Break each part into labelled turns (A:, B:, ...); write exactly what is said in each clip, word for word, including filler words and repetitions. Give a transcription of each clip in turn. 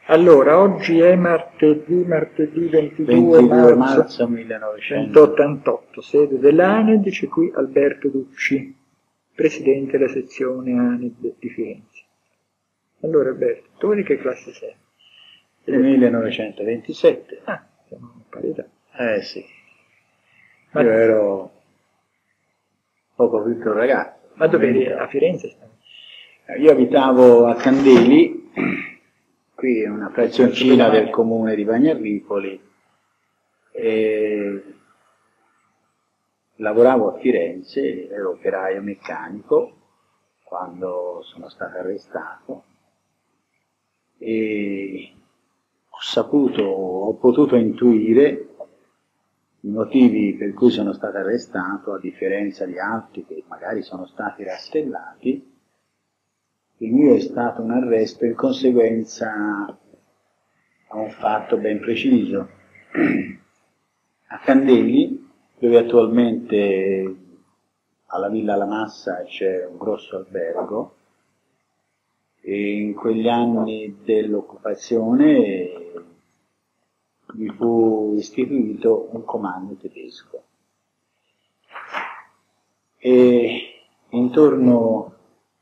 A: Allora, oggi è martedì, martedì ventidue,
B: ventidue
A: marzo,
B: marzo millenovecento
A: centottantotto, sede dell'A N E D, c'è qui Alberto Ducci, presidente della sezione A N E D di Firenze. Allora Alberto, tu di che classe sei?
B: millenovecentoventisette.
A: Ah, siamo in parità.
B: Eh sì,
A: Ma,
B: io ero poco più che un ragazzo.
A: ma dove eri? A Firenze?
B: Io abitavo a Candeli, qui è una frazioncina del comune di Bagnarripoli, e lavoravo a Firenze, ero operaio meccanico quando sono stato arrestato e ho saputo, ho potuto intuire i motivi per cui sono stato arrestato, a differenza di altri che magari sono stati rastellati. Il mio è stato un arresto in conseguenza a un fatto ben preciso. A Candeli, dove attualmente alla Villa La Massa c'è un grosso albergo, e in quegli anni dell'occupazione vi fu istituito un comando tedesco. E intorno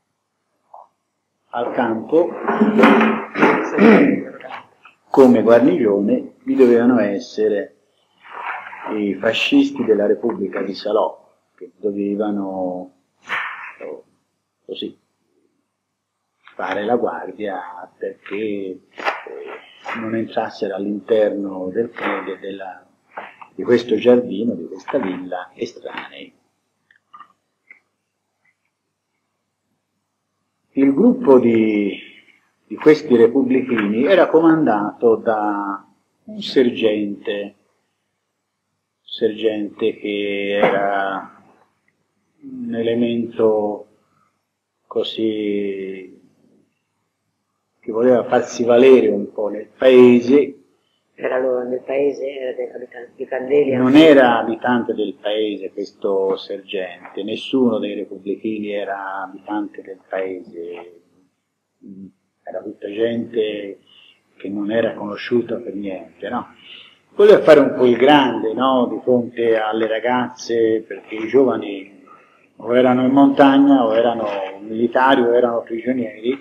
B: al campo, come guarnigione, vi dovevano essere i fascisti della Repubblica di Salò, che dovevano oh, così fare la guardia perché eh, non entrassero all'interno del, della, di questo giardino, di questa villa, estranei. Il gruppo di, di questi repubblichini era comandato da un sergente, sergente che era un elemento così che voleva farsi valere un po' nel paese.
C: Era lo, nel paese, era di Candeli?
B: Non era abitante del paese questo sergente, nessuno dei repubblichini era abitante del paese, era tutta gente che non era conosciuta per niente, no? Voleva fare un po' il grande, no? Di fronte alle ragazze, perché i giovani o erano in montagna o erano militari o erano prigionieri.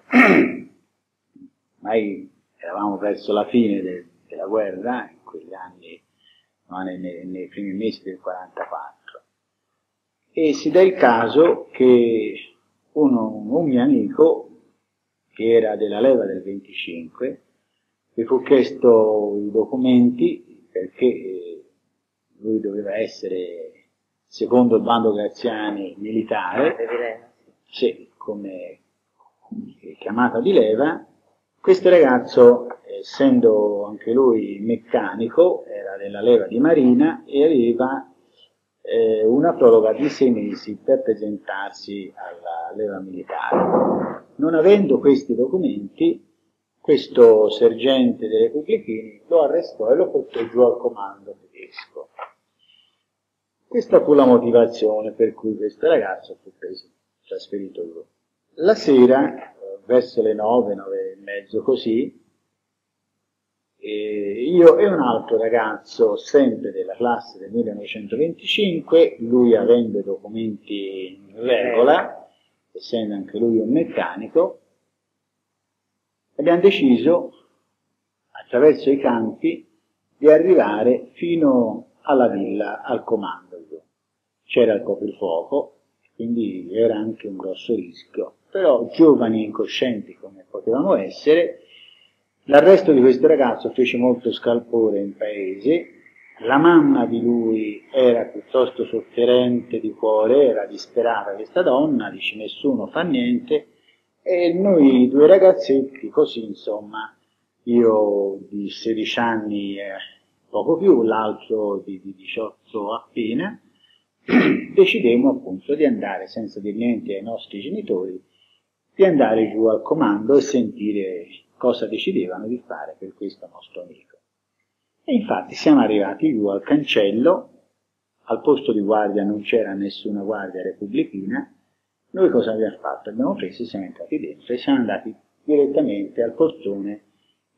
B: Ormai eravamo verso la fine del, della guerra, in quegli anni, no, nei, nei primi mesi del quarantaquattro, e si dà il caso che uno, un mio amico, che era della leva del venticinque, mi fu chiesto i documenti perché lui doveva essere, secondo il bando Graziani, militare, sì, come chiamata di leva. Questo ragazzo, essendo anche lui meccanico, era della leva di Marina e aveva eh, una proroga di sei mesi per presentarsi alla leva militare. Non avendo questi documenti, questo sergente dei repubblichini lo arrestò e lo portò giù al comando tedesco. Questa fu la motivazione per cui questo ragazzo fu preso, trasferito giù. La sera, verso le nove, nove e mezzo così, e io e un altro ragazzo, sempre della classe del millenovecentoventicinque, lui avendo i documenti in regola, essendo anche lui un meccanico, abbiamo deciso, attraverso i campi, di arrivare fino alla villa, al comando. C'era il coprifuoco, quindi era anche un grosso rischio. Però giovani e incoscienti come potevamo essere, l'arresto di questo ragazzo fece molto scalpore in paese. La mamma di lui era piuttosto sofferente di cuore, era disperata questa donna, dice nessuno fa niente, e noi due ragazzetti, così insomma, io di sedici anni eh, poco più, l'altro di, di diciotto appena, decidemmo appunto di andare, senza dire niente ai nostri genitori, di andare giù al comando e sentire cosa decidevano di fare per questo nostro amico. E infatti siamo arrivati giù al cancello, al posto di guardia non c'era nessuna guardia repubblichina. Noi cosa abbiamo fatto? Abbiamo preso e siamo entrati dentro e siamo andati direttamente al portone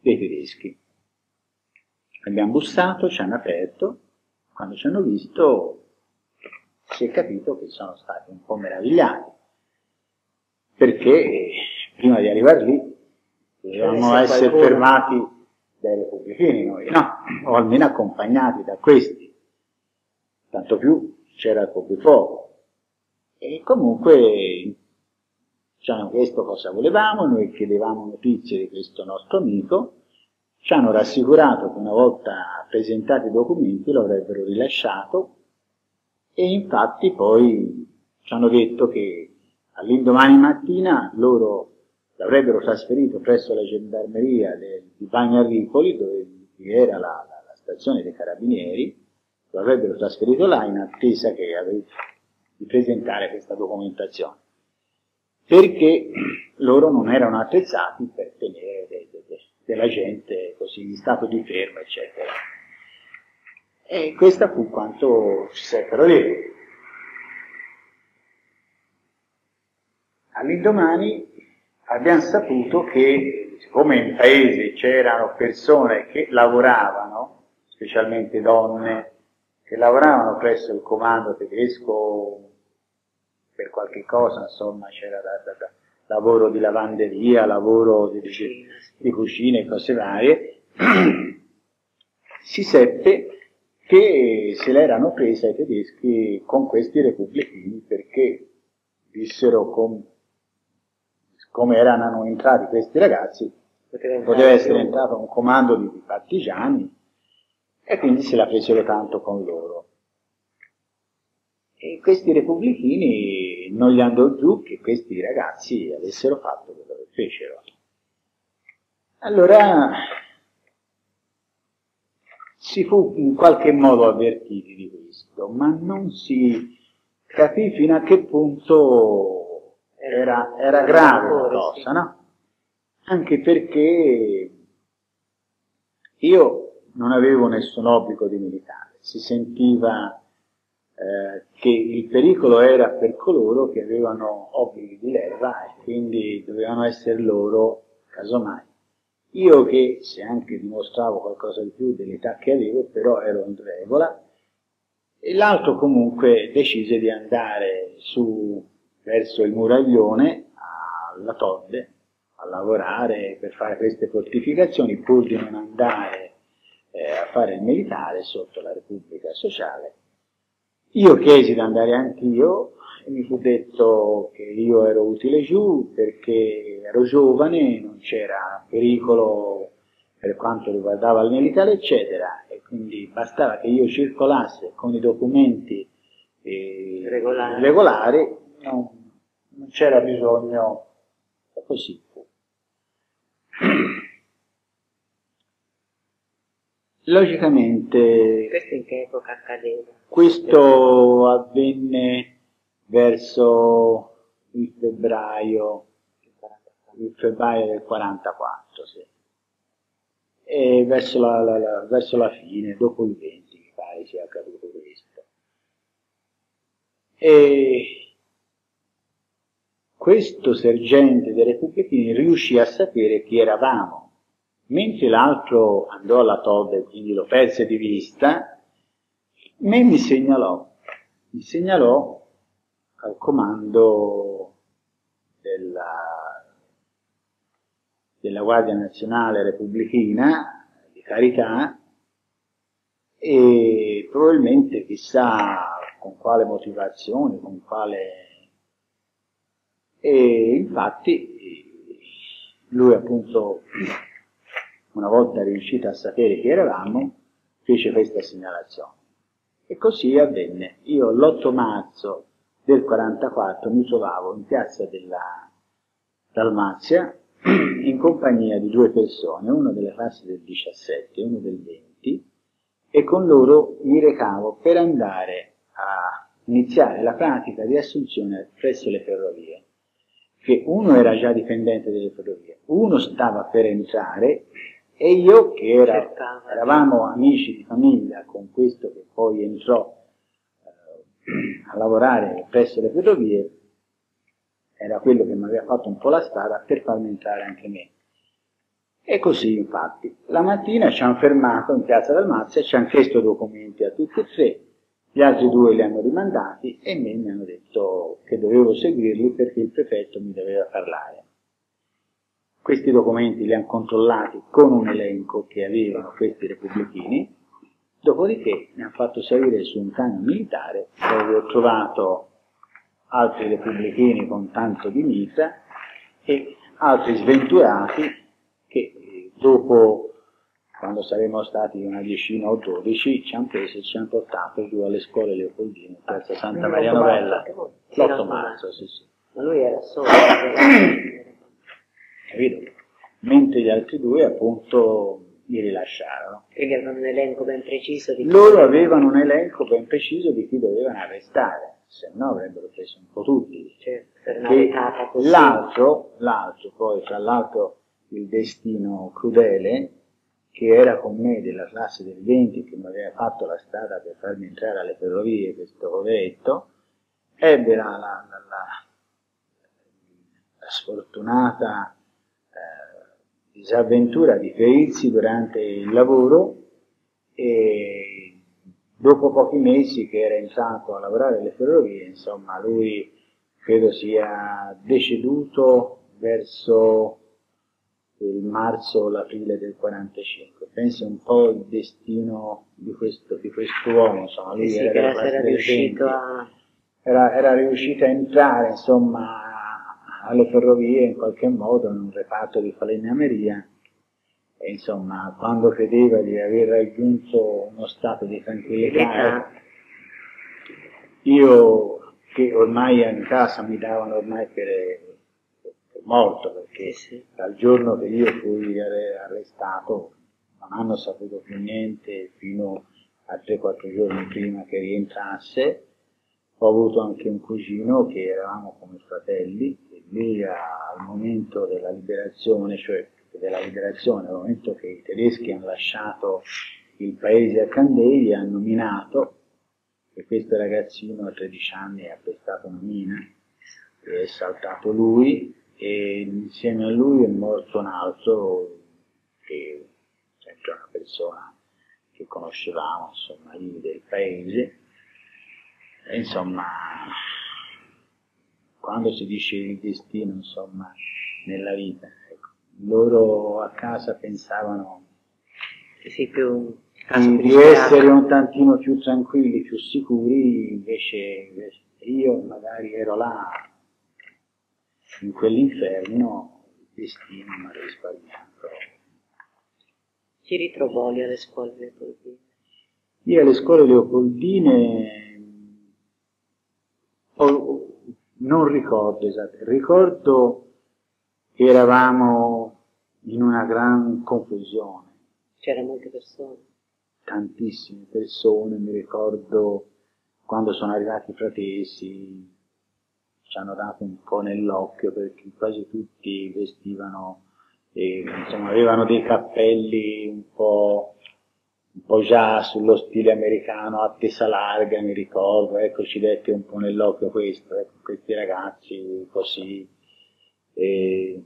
B: dei tedeschi. Abbiamo bussato, ci hanno aperto, quando ci hanno visto si è capito che sono stati un po' meravigliati, perché prima di arrivare lì dovevamo essere qualcuno fermati dai repubblichini noi, no? O almeno accompagnati da questi, tanto più c'era il coprifuoco. E comunque ci hanno chiesto cosa volevamo, noi chiedevamo notizie di questo nostro amico, ci hanno rassicurato che una volta presentati i documenti lo avrebbero rilasciato, e infatti poi ci hanno detto che all'indomani mattina loro l'avrebbero trasferito presso la gendarmeria di Bagnarripoli, dove era la, la, la stazione dei carabinieri, lo avrebbero trasferito là in attesa che avesse, di presentare questa documentazione, perché loro non erano attrezzati per tenere de, de, de, della gente così in stato di fermo, eccetera. E questa fu quanto ci seppero dire. All'indomani abbiamo saputo che, siccome in paese c'erano persone che lavoravano, specialmente donne, che lavoravano presso il comando tedesco per qualche cosa, insomma c'era da, da, da, lavoro di lavanderia, lavoro di, di, di cucina e cose varie, si seppe che se l'erano presa i tedeschi con questi repubblichini, perché vissero com, come erano entrati questi ragazzi, poteva, poteva essere entrato un comando di, di partigiani, e quindi se la fecero tanto con loro. E questi repubblichini non gli andò giù che questi ragazzi avessero fatto quello che fecero. Allora si fu in qualche modo avvertiti di questo, ma non si capì fino a che punto era, era grave la cosa, no? Anche perché io non avevo nessun obbligo di militare, si sentiva eh, che il pericolo era per coloro che avevano obblighi di leva e quindi dovevano essere loro, casomai. Io che, se anche dimostravo qualcosa di più dell'età che avevo, però ero in regola, e l'altro comunque decise di andare su verso il Muraglione, alla Todde, a lavorare per fare queste fortificazioni, pur di non andare eh, a fare il militare sotto la Repubblica Sociale. Io chiesi di andare anch'io, e mi fu detto che io ero utile giù perché ero giovane, non c'era pericolo per quanto riguardava il militare, eccetera, e quindi bastava che io circolasse con i documenti eh, regolari, regolari non, non c'era bisogno, così fu. Logicamente,
C: questo in che epoca accadeva?
B: Questo avvenne verso il febbraio, il febbraio del quarantaquattro, sì. E verso la, la, la, verso la fine, dopo il venti, mi pare sia accaduto questo. E questo sergente dei repubblichini riuscì a sapere chi eravamo, mentre l'altro andò alla Todde e quindi lo perse di vista. Me mi segnalò, mi segnalò al comando della, della Guardia Nazionale Repubblichina di Carità, e probabilmente chissà con quale motivazione, con quale... E infatti lui appunto, una volta riuscito a sapere chi eravamo, fece questa segnalazione. E così avvenne. Io l'otto marzo del quarantaquattro mi trovavo in piazza della Dalmazia in compagnia di due persone, uno delle classi del diciassette e uno del venti, e con loro mi recavo per andare a iniziare la pratica di assunzione presso le ferrovie, che uno era già dipendente delle ferrovie, uno stava per entrare, e io che era, eravamo amici di famiglia con questo che poi entrò eh, a lavorare presso le ferrovie, era quello che mi aveva fatto un po' la strada per farmi entrare anche me. E così infatti. La mattina ci hanno fermato in piazza Dalmazia, ci hanno chiesto documenti a tutti e tre, gli altri due li hanno rimandati e me mi hanno detto che dovevo seguirli perché il prefetto mi doveva parlare. Questi documenti li hanno controllati con un elenco che avevano questi repubblichini, dopodiché mi hanno fatto salire su un camion militare dove ho trovato altri repubblichini con tanto di mitra e altri sventurati che dopo, quando saremmo stati una decina o dodici, ci hanno preso e ci hanno portato giù alle scuole leopoldine in piazza Santa Maria Novella, l'otto marzo, sì, sì.
C: Ma lui era solo.
B: Capito? Mentre gli altri due appunto li rilasciarono.
C: Quindi avevano un elenco ben preciso di chi
B: Loro avevano un elenco ben preciso di chi dovevano arrestare, se no avrebbero preso un po' tutti.
C: Certo, per una letata così.
B: L'altro, l'altro, poi tra l'altro il destino crudele, che era con me della classe del venti, che mi aveva fatto la strada per farmi entrare alle ferrovie, questo poveretto, ebbe la, la, la, la, la sfortunata disavventura di ferirsi durante il lavoro e dopo pochi mesi che era entrato a lavorare alle ferrovie, insomma, lui credo sia deceduto verso il marzo o l'aprile del quarantacinque. Pensa un po' il destino di questo di quest'uomo, insomma, lui
C: sì,
B: era,
C: sì,
B: era,
C: era riuscito a...
B: era, era riuscito a entrare, insomma, alle ferrovie in qualche modo in un reparto di falegnameria e insomma quando credeva di aver raggiunto uno stato di tranquillità, io che ormai in casa mi davano ormai per, per morto perché sì, sì. Dal giorno che io fui arrestato non hanno saputo più niente fino a tre quattro giorni prima che rientrasse. Ho avuto anche un cugino che eravamo come fratelli e lui al momento della liberazione, cioè della liberazione, al momento che i tedeschi hanno lasciato il paese a Candeli, hanno minato e questo ragazzino a tredici anni ha pestato una mina e è saltato lui e insieme a lui è morto un altro che sempre una persona che conoscevamo, insomma, lì del paese. E insomma, quando si dice il destino, insomma, nella vita, ecco, loro a casa pensavano
C: sì, più
B: di, di essere un tantino più tranquilli, più sicuri, invece, invece io magari ero là, in quell'inferno, il destino mi ha risparmiato.
C: Chi ritrovò lì alle scuole leopoldine?
B: Io alle scuole leopoldine Oh, non ricordo esattamente, ricordo che eravamo in una gran confusione.
C: C'erano molte persone?
B: Tantissime persone, mi ricordo quando sono arrivati i fratesi, ci hanno dato un po' nell'occhio perché quasi tutti vestivano, e, insomma, avevano dei cappelli un po'... un po' già sullo stile americano, a tesa larga, mi ricordo, ecco, ci dette un po' nell'occhio questo, ecco, questi ragazzi così. E...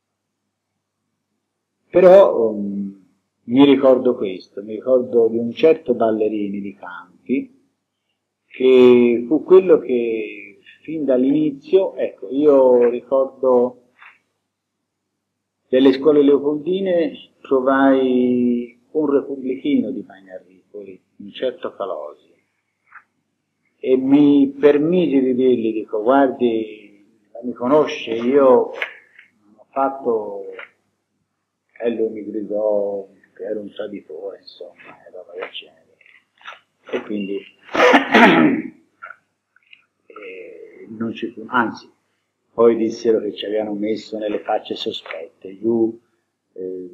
B: Però um, mi ricordo questo, mi ricordo di un certo Ballerini di Campi, che fu quello che fin dall'inizio, ecco, io ricordo delle scuole leopoldine trovai un repubblichino di Magnarripoli, un certo Falosi, e mi permisi di dirgli, dico, guardi, mi conosce, io ho fatto, e lui mi gridò che ero un traditore, insomma, e roba del genere. E quindi e non ci fu, anzi, poi dissero che ci avevano messo nelle facce sospette, giù, eh,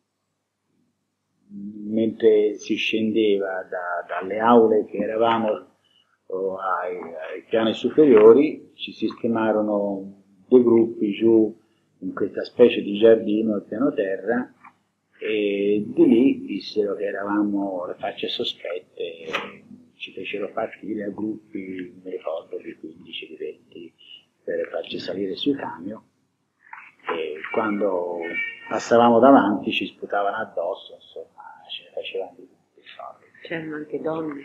B: mentre si scendeva da, dalle aule che eravamo oh, ai, ai piani superiori, ci sistemarono due gruppi giù in questa specie di giardino al piano terra e di lì dissero che eravamo le facce sospette e ci fecero partire a gruppi, mi ricordo, di quindici, di venti per farci salire sui camion e quando passavamo davanti, ci sputavano addosso, insomma, ce ne facevano di tutti i soldi.
C: C'erano anche donne?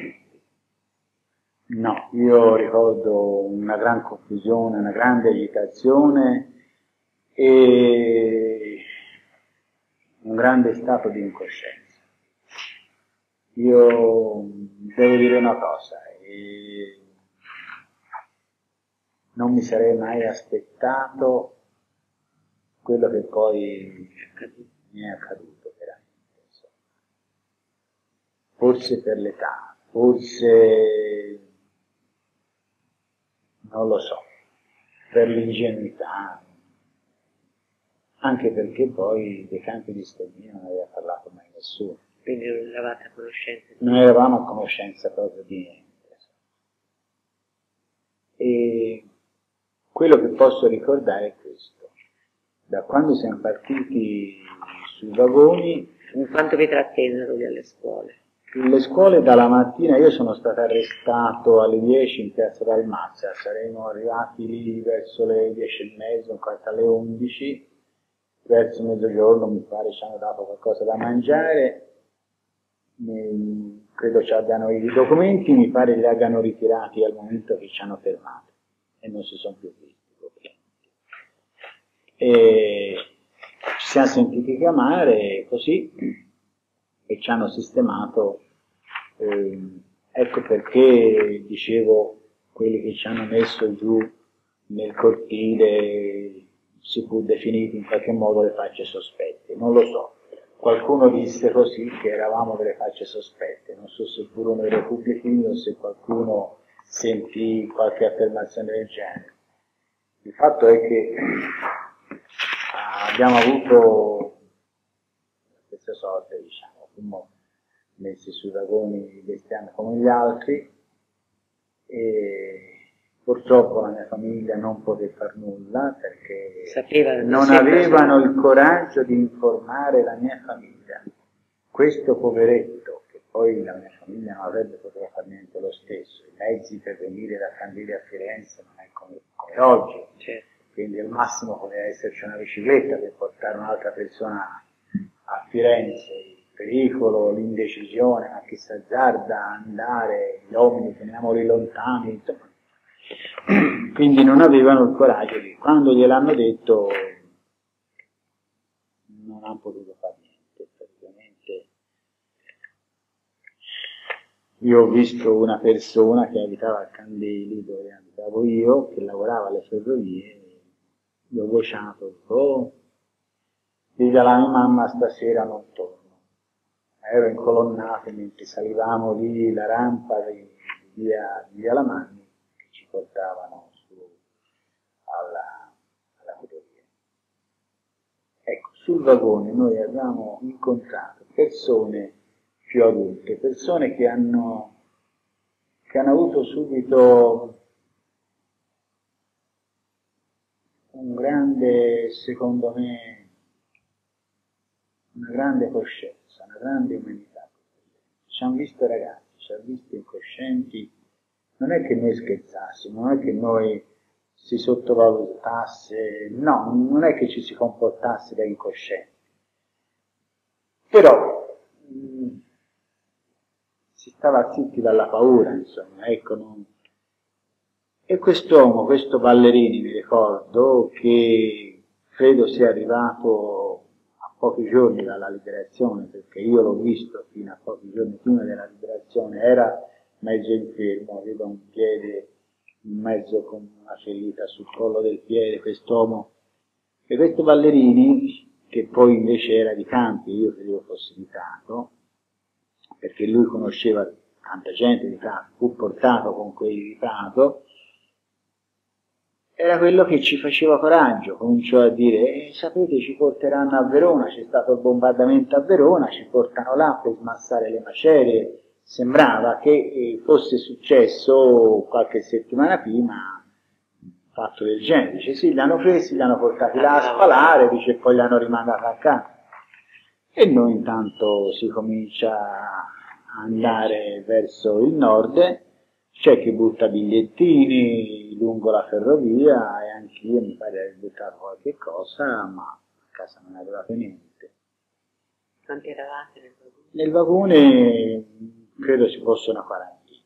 B: No, io ricordo una gran confusione, una grande agitazione e un grande stato di incoscienza. Io devo dire una cosa, e non mi sarei mai aspettato quello che poi mi è accaduto veramente. Forse per l'età, forse non lo so, per l'ingenuità, anche perché poi dei campi di sterminio non aveva parlato mai nessuno.
C: Quindi non eravate a conoscenza?
B: Non eravamo a conoscenza proprio di niente. E quello che posso ricordare è questo. Da quando siamo partiti sui vagoni...
C: In quanto vi trattennero lì alle scuole?
B: Le scuole dalla mattina, io sono stato arrestato alle dieci in piazza Dalmazia, saremmo arrivati lì verso le dieci e mezza, un quarto alle undici, verso mezzogiorno mi pare ci hanno dato qualcosa da mangiare, mi, credo ci abbiano i documenti, mi pare li abbiano ritirati al momento che ci hanno fermato e non si sono più visti. E ci siamo sentiti chiamare così e ci hanno sistemato. Eh, ecco perché dicevo, quelli che ci hanno messo giù nel cortile si fu definiti in qualche modo le facce sospette, non lo so, qualcuno disse così che eravamo delle facce sospette, non so se furono i repubblichini o se qualcuno sentì qualche affermazione del genere. Il fatto è che abbiamo avuto la stessa sorte, diciamo, fummo messi sui vagoni bestiame come gli altri e purtroppo la mia famiglia non poté far nulla perché
C: Sapeva,
B: non avevano il coraggio di informare la mia famiglia. Questo poveretto, che poi la mia famiglia non avrebbe potuto fare niente lo stesso, i mezzi per venire da Candeli a Firenze non è come, come oggi,
C: certo.
B: Quindi al massimo poteva esserci una bicicletta per portare un'altra persona a Firenze. Pericolo, l'indecisione, ma chi s'azzarda andare, gli uomini teniamoli lontani, insomma. Quindi non avevano il coraggio di, quando gliel'hanno detto non hanno potuto fare niente, praticamente. Io ho visto una persona che abitava a Candeli, dove abitavo io, che lavorava alle ferrovie, gli ho vociato, oh, dica alla mia mamma stasera non torno. Ero incolonnato mentre salivamo lì la rampa di via, di via Lamanni che ci portavano su alla, alla ferrovia. Ecco, sul vagone noi abbiamo incontrato persone più adulte, persone che hanno, che hanno avuto subito un grande, secondo me, una grande coscienza, una grande umanità. Ci hanno visto ragazzi, ci hanno visto incoscienti, non è che noi scherzassimo, non è che noi si sottovalutasse, no, non è che ci si comportasse da incoscienti. Però mh, si stava zitti dalla paura, insomma, ecco. Non... E quest'uomo, questo Ballerini, mi ricordo, che credo sia arrivato pochi giorni dalla liberazione, perché io l'ho visto fino a pochi giorni prima della liberazione, era mezzo infermo, aveva un piede in mezzo con una ferita sul collo del piede, quest'uomo. E questo Ballerini, che poi invece era di Campi, io credevo fosse di Prato, perché lui conosceva tanta gente di Prato, fu portato con quelli di Prato, era quello che ci faceva coraggio, cominciò a dire, eh, sapete ci porteranno a Verona, c'è stato il bombardamento a Verona, ci portano là per smassare le macerie, sembrava che eh, fosse successo qualche settimana prima un fatto del genere, dice sì, li hanno presi, li hanno portati là a spalare, dice poi li hanno rimandati a casa. E noi intanto si comincia a andare verso il nord, c'è chi butta bigliettini lungo la ferrovia e anch'io mi pare di aver buttato qualche cosa, ma casa non è arrivato niente.
C: Quanti eravate nel vagone?
B: Nel vagone credo ci fosse una quarantina.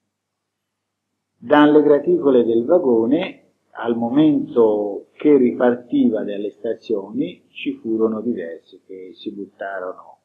B: Dalle graticole del vagone, al momento che ripartiva dalle stazioni, ci furono diversi che si buttarono,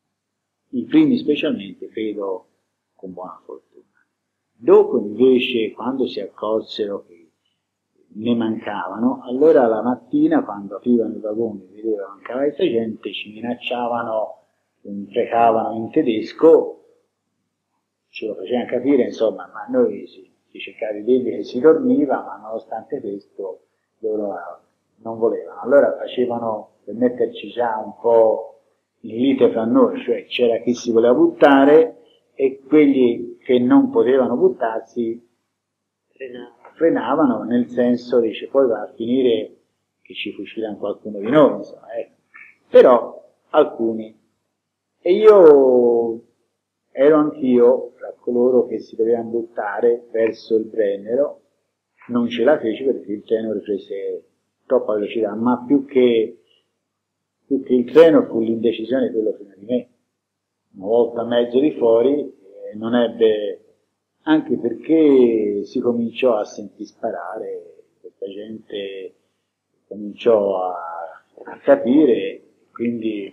B: i primi specialmente, credo, con buona fortuna. Dopo invece, quando si accorsero che ne mancavano, allora la mattina, quando aprivano il vagone e vedevano mancava questa gente, ci minacciavano, imprecavano in tedesco, ce lo facevano capire, insomma, ma noi si, si cercava di dirgli che si dormiva, ma nonostante questo loro non volevano. Allora facevano, per metterci già un po' in lite fra noi, cioè c'era chi si voleva buttare e quelli che non potevano buttarsi
C: Frenavano.
B: frenavano, nel senso, dice, poi va a finire che ci fucilano qualcuno di noi, insomma, ecco. Però alcuni. E io ero anch'io tra coloro che si dovevano buttare verso il Brennero, non ce la feci perché il treno riprese troppa velocità, ma più che, più che il treno fu l'indecisione di quello prima di me. Una volta a mezzo di fuori, eh, non ebbe, anche perché si cominciò a sentir sparare, questa gente cominciò a, a capire, quindi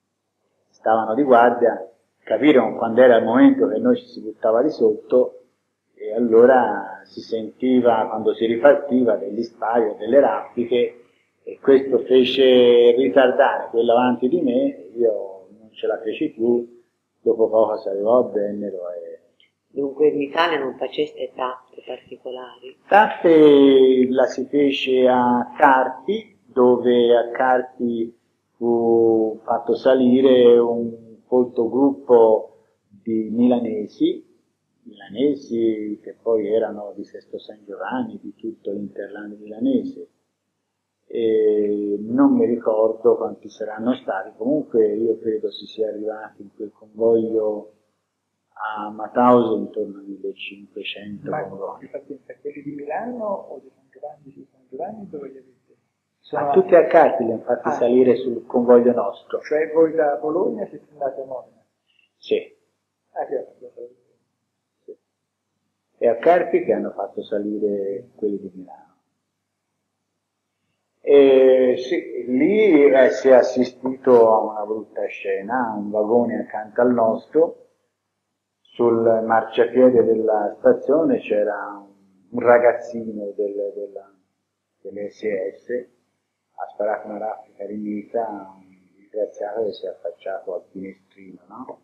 B: stavano di guardia, capirono quando era il momento che noi ci si buttava di sotto, e allora si sentiva, quando si ripartiva, degli spari o delle raffiche, e questo fece ritardare quello avanti di me, io non ce la feci più, dopo poco si arrivò a Brennero. E...
C: Dunque in Italia non faceste tappe particolari?
B: Tappe la si fece a Carpi, dove a Carpi fu fatto salire un folto gruppo di milanesi, milanesi che poi erano di Sesto San Giovanni, di tutto l'interland milanese. E non mi ricordo quanti saranno stati, comunque io credo si sia arrivati in quel convoglio a Mauthausen intorno a millecinquecento.
A: Ma infatti, quelli di Milano o di San Giovanni di San Giovanni dove li avete?
B: Sono a tutti a Carpi li hanno fatti ah, salire sul convoglio nostro.
A: Cioè voi da Bologna siete andati a Modena?
B: Sì.
A: Ah, sì,
B: sì. E a Carpi che hanno fatto salire quelli di Milano. E sì, lì eh, si è assistito a una brutta scena, un vagone accanto al nostro, sul marciapiede della stazione c'era un ragazzino del, della, dell'esse esse, ha sparato una raffica di mitra, un disgraziato che si è affacciato al finestrino, no?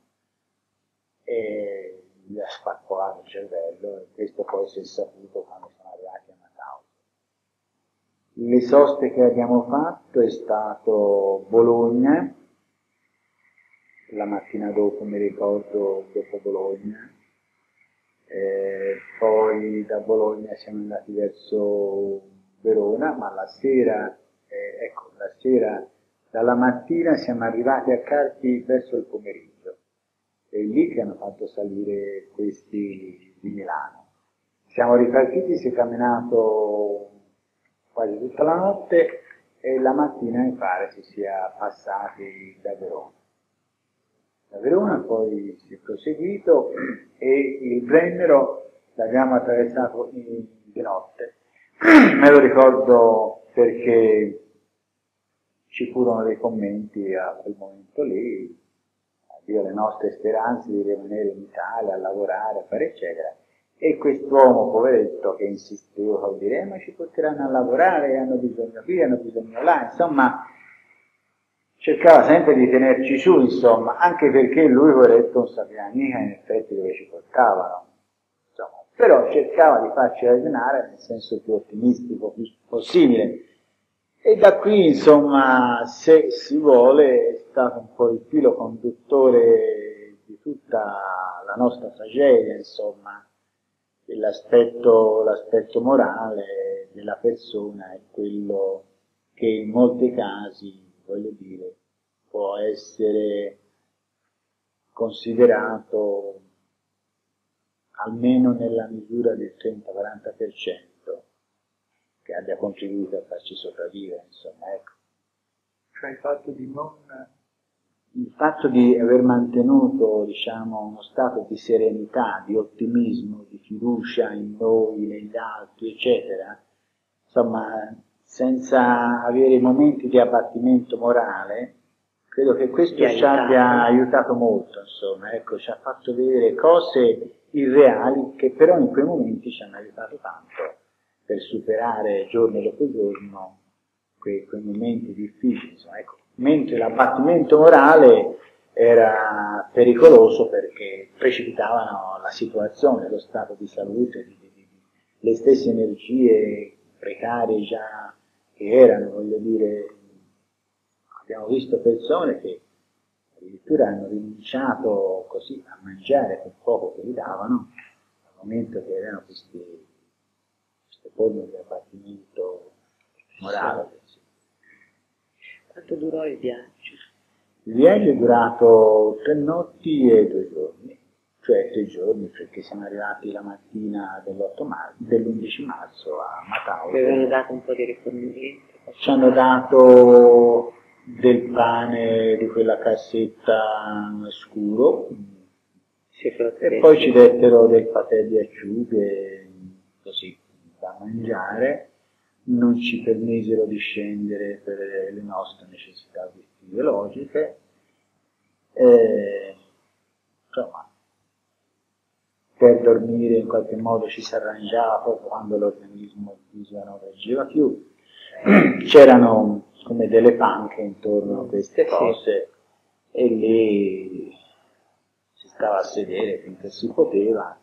B: E gli ha spaccolato il cervello, e questo poi si è saputo quando sono arrivati a Mauthausen. Le soste che abbiamo fatto è stato Bologna, la mattina dopo mi ricordo, dopo Bologna, eh, poi da Bologna siamo andati verso Verona, ma la sera, eh, ecco, la sera, dalla mattina siamo arrivati a Carpi verso il pomeriggio, è lì che hanno fatto salire questi di Milano. Siamo ripartiti, si è camminato quasi tutta la notte e la mattina mi pare si sia passati da Verona. Da Verona poi si è proseguito e il Brennero l'abbiamo attraversato in, di notte. Me lo ricordo perché ci furono dei commenti a quel momento lì, addio le nostre speranze di rimanere in Italia, a lavorare, a fare eccetera, e quest'uomo poveretto che insisteva a dire eh, ma ci porteranno a lavorare, hanno bisogno qui, hanno bisogno là, insomma cercava sempre di tenerci su, insomma, anche perché lui, poveretto, non sapeva mica in effetti dove ci portavano, insomma, però cercava di farci ragionare nel senso più ottimistico più possibile. E da qui, insomma, se si vuole, è stato un po' il filo conduttore di tutta la nostra tragedia, insomma, l'aspetto, l'aspetto morale della persona è quello che in molti casi, voglio dire, può essere considerato almeno nella misura del trenta quaranta per cento che abbia contribuito a farci sopravvivere, insomma, ecco.
A: cioè il fatto di non...
B: Il fatto di aver mantenuto, diciamo, uno stato di serenità, di ottimismo, di fiducia in noi, negli altri, eccetera, insomma, senza avere momenti di abbattimento morale, credo che questo ci abbia aiutato molto, insomma, ecco, ci ha fatto vedere cose irreali che però in quei momenti ci hanno aiutato tanto per superare giorno dopo giorno quei, quei momenti difficili, insomma, ecco. Mentre l'abbattimento morale era pericoloso perché precipitavano la situazione, lo stato di salute, di, di, di, le stesse energie precarie già che erano, voglio dire, abbiamo visto persone che addirittura hanno rinunciato così a mangiare quel poco che gli davano, al momento che erano questi, queste forme di abbattimento morale.
C: Quanto durò il viaggio?
B: Il viaggio è durato tre notti e due giorni, cioè tre giorni perché siamo arrivati la mattina dell'undici marzo a Mauthausen.
C: Vi avevano dato un po' di rifornimento?
B: Ci hanno dato del pane di quella cassetta scuro
C: sì,
B: e poi ci dettero del patè di acciughe così da mangiare. Non ci permisero di scendere per le nostre necessità fisiologiche, e, insomma, per dormire in qualche modo ci si arrangiava proprio quando l'organismo non reggeva più. C'erano come delle panche intorno a queste cose e lì si stava a sedere finché si poteva.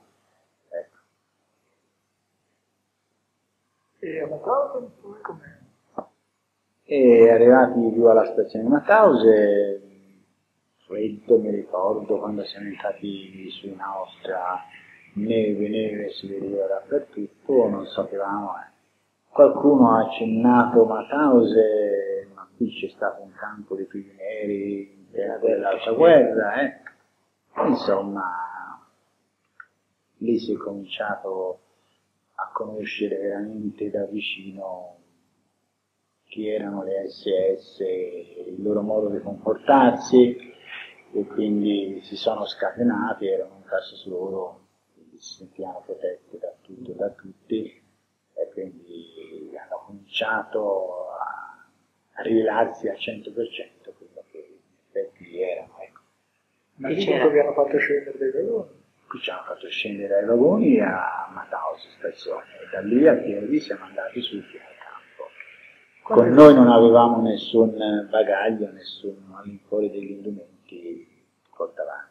A: E a Mauthausen poi com'è?
B: E arrivati giù alla stazione di Mauthausen, freddo, mi ricordo, quando siamo entrati su in Austria, neve, neve, si vedeva dappertutto, non sapevamo. Eh. Qualcuno ha accennato Mauthausen, ma qui c'è stato un campo di prigionieri dell'altra guerra, eh. Insomma, lì si è cominciato a conoscere veramente da vicino chi erano le S S, il loro modo di comportarsi, e quindi si sono scatenati, erano un caso su loro, quindi si sentivano protetti da tutto e da tutti, e quindi hanno cominciato a, a rivelarsi al cento per cento quello che in effetti erano. Ecco.
A: Ma lì comunque vi hanno fatto scendere dai vagoni?
B: Qui ci hanno fatto scendere dai vagoni a Mauthausen stazione e da lì a piedi siamo andati sul piano campo. Con noi non avevamo nessun bagaglio, nessun malincuore degli indumenti che portavamo.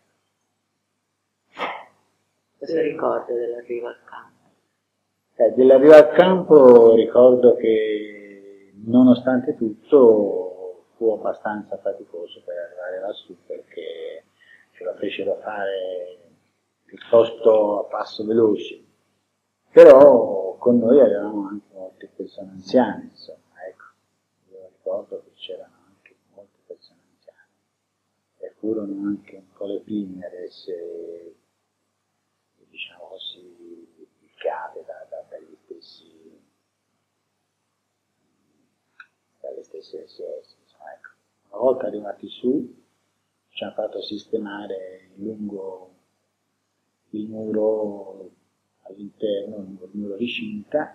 C: Cosa ricordo dell'arrivo al campo?
B: Eh, dell'arrivo al campo ricordo che nonostante tutto fu abbastanza faticoso per arrivare lassù perché ce la fecero fare piuttosto a passo veloce, però con noi avevamo anche molte persone anziane, insomma, ecco, io ricordo che c'erano anche molte persone anziane e furono anche un po' le prime ad essere, diciamo così, piccate da, da, dagli stessi, dalle stesse S S, insomma, ecco. Una volta arrivati su ci hanno fatto sistemare lungo il muro all'interno, il muro di cinta,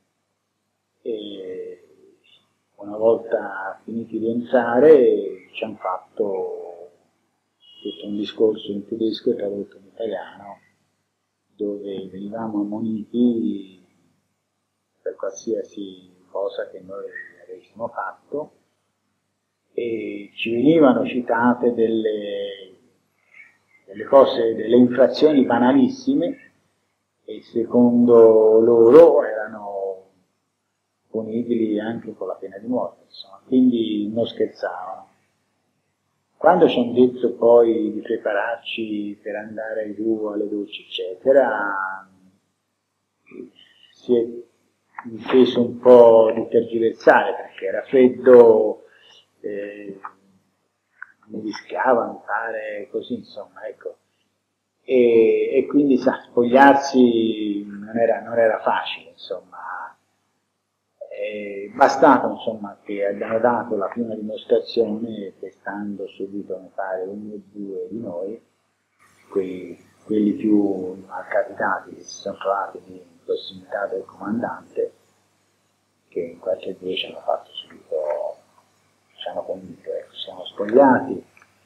B: e una volta finiti di entrare ci hanno fatto tutto un discorso in tedesco e tradotto in italiano, dove venivamo ammoniti per qualsiasi cosa che noi avessimo fatto e ci venivano citate delle delle cose, delle infrazioni banalissime e secondo loro erano punibili anche con la pena di morte, insomma, quindi non scherzavano. Quando ci hanno detto poi di prepararci per andare giù alle docce, eccetera, si è inteso un po' di tergiversare perché era freddo, eh, mi rischiava di fare così, insomma, ecco. E, e quindi, sa, spogliarsi non era, non era facile, insomma. È bastato insomma che abbiano dato la prima dimostrazione, testando subito, mi pare, uno o due di noi, quei, quelli più malcapitati che si sono trovati in prossimità del comandante, che in qualche due ci hanno fatto subito, ci hanno convinto, ecco, siamo spogliati.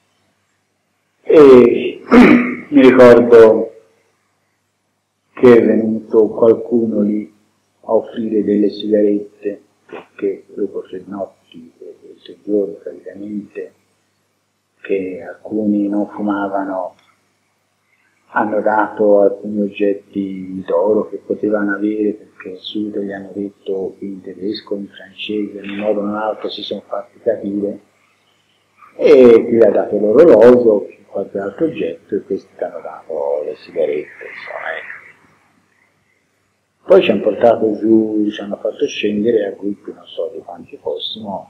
B: E mi ricordo che è venuto qualcuno lì a offrire delle sigarette, perché dopo tre notti e tre giorni praticamente che alcuni non fumavano, hanno dato alcuni oggetti d'oro che potevano avere, perché subito gli hanno detto in tedesco, in francese, in un modo o in un altro si sono fatti capire, e qui ha dato l'orologio, qualche altro oggetto, e questi hanno dato le sigarette, insomma, ecco. Poi ci hanno portato giù, ci hanno fatto scendere a gruppi, non so di quanti fossimo.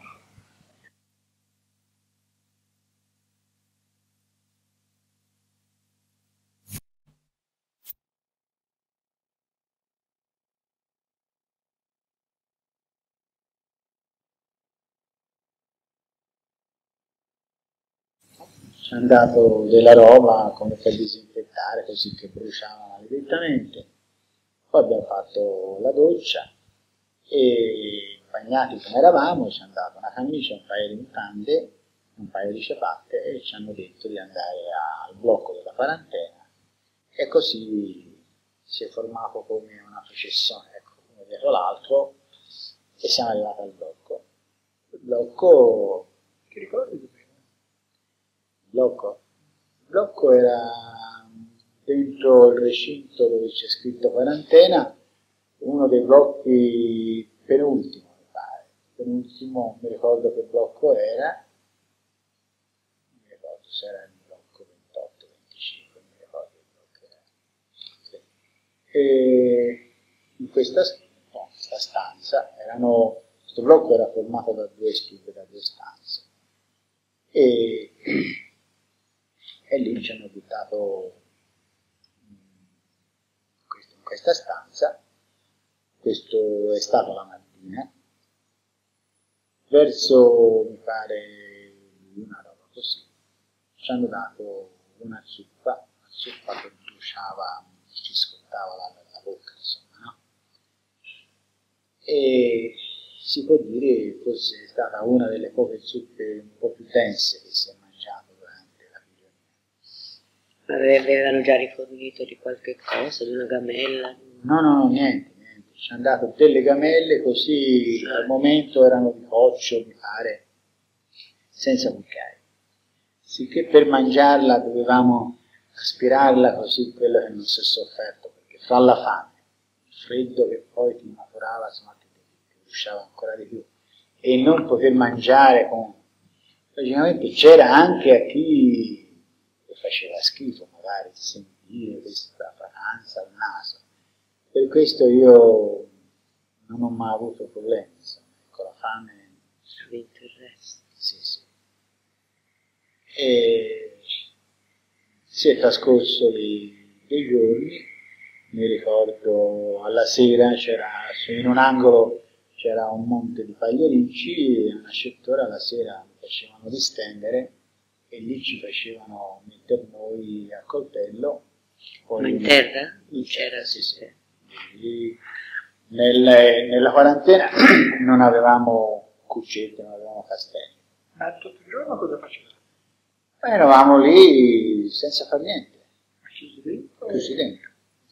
B: Ci hanno dato della roba come per disinfettare, così che bruciava maledettamente. Poi abbiamo fatto la doccia e, bagnati come eravamo, ci hanno dato una camicia, un paio di mutande, un paio di ciabatte, e ci hanno detto di andare al blocco della quarantena, e così si è formato come una processione, ecco, uno dietro l'altro, e siamo arrivati al blocco. Il blocco,
A: Ti ricordi dove?
B: il blocco? Il blocco era dentro il recinto dove c'è scritto quarantena, uno dei blocchi penultimo, mi pare, penultimo, mi ricordo che blocco era, non mi ricordo se era il blocco ventotto venticinque, non mi ricordo il blocco era. Sì. E in questa, no, questa stanza, erano, questo blocco era formato da due stube, da due stanze, e, e lì ci hanno buttato in questa stanza. Questo è stato la mattina, verso, mi pare, una roba così, ci hanno dato una zuppa, una zuppa che bruciava, ci scottava la, la bocca, insomma, no? E si può dire forse è stata una delle poche zuppe un po' più dense che si è mangiato durante la prigionia.
C: Avevano già rifornito di qualche cosa, di una gamella?
B: No, no, no, niente. Ci hanno dato delle gamelle, così al momento erano di coccio, mi pare, senza cucchiai. Sicché per mangiarla dovevamo aspirarla, così quello che non si è sofferto, perché fra la fame, il freddo che poi ti maturava, insomma, ti, ti bruciava ancora di più, e non poter mangiare con... Logicamente c'era anche a chi faceva schifo, magari sentire questa fragranza al naso. Per questo io non ho mai avuto problemi, insomma, con la fame.
C: Ha vinto il resto.
B: Sì, sì. E si è trascorso dei, dei giorni, mi ricordo alla sera c'era, in un angolo c'era un monte di pagliarici, e a una certa ora la sera mi facevano distendere e lì ci facevano mettere noi a coltello.
C: Ma in terra?
B: In c'era, sì, sì. Nelle, nella quarantena non avevamo cuccetti, non avevamo castelli.
A: Ma tutto il giorno cosa facevate?
B: Ma eravamo lì senza fare niente,
A: Chiusi dentro?
B: chiusi dentro.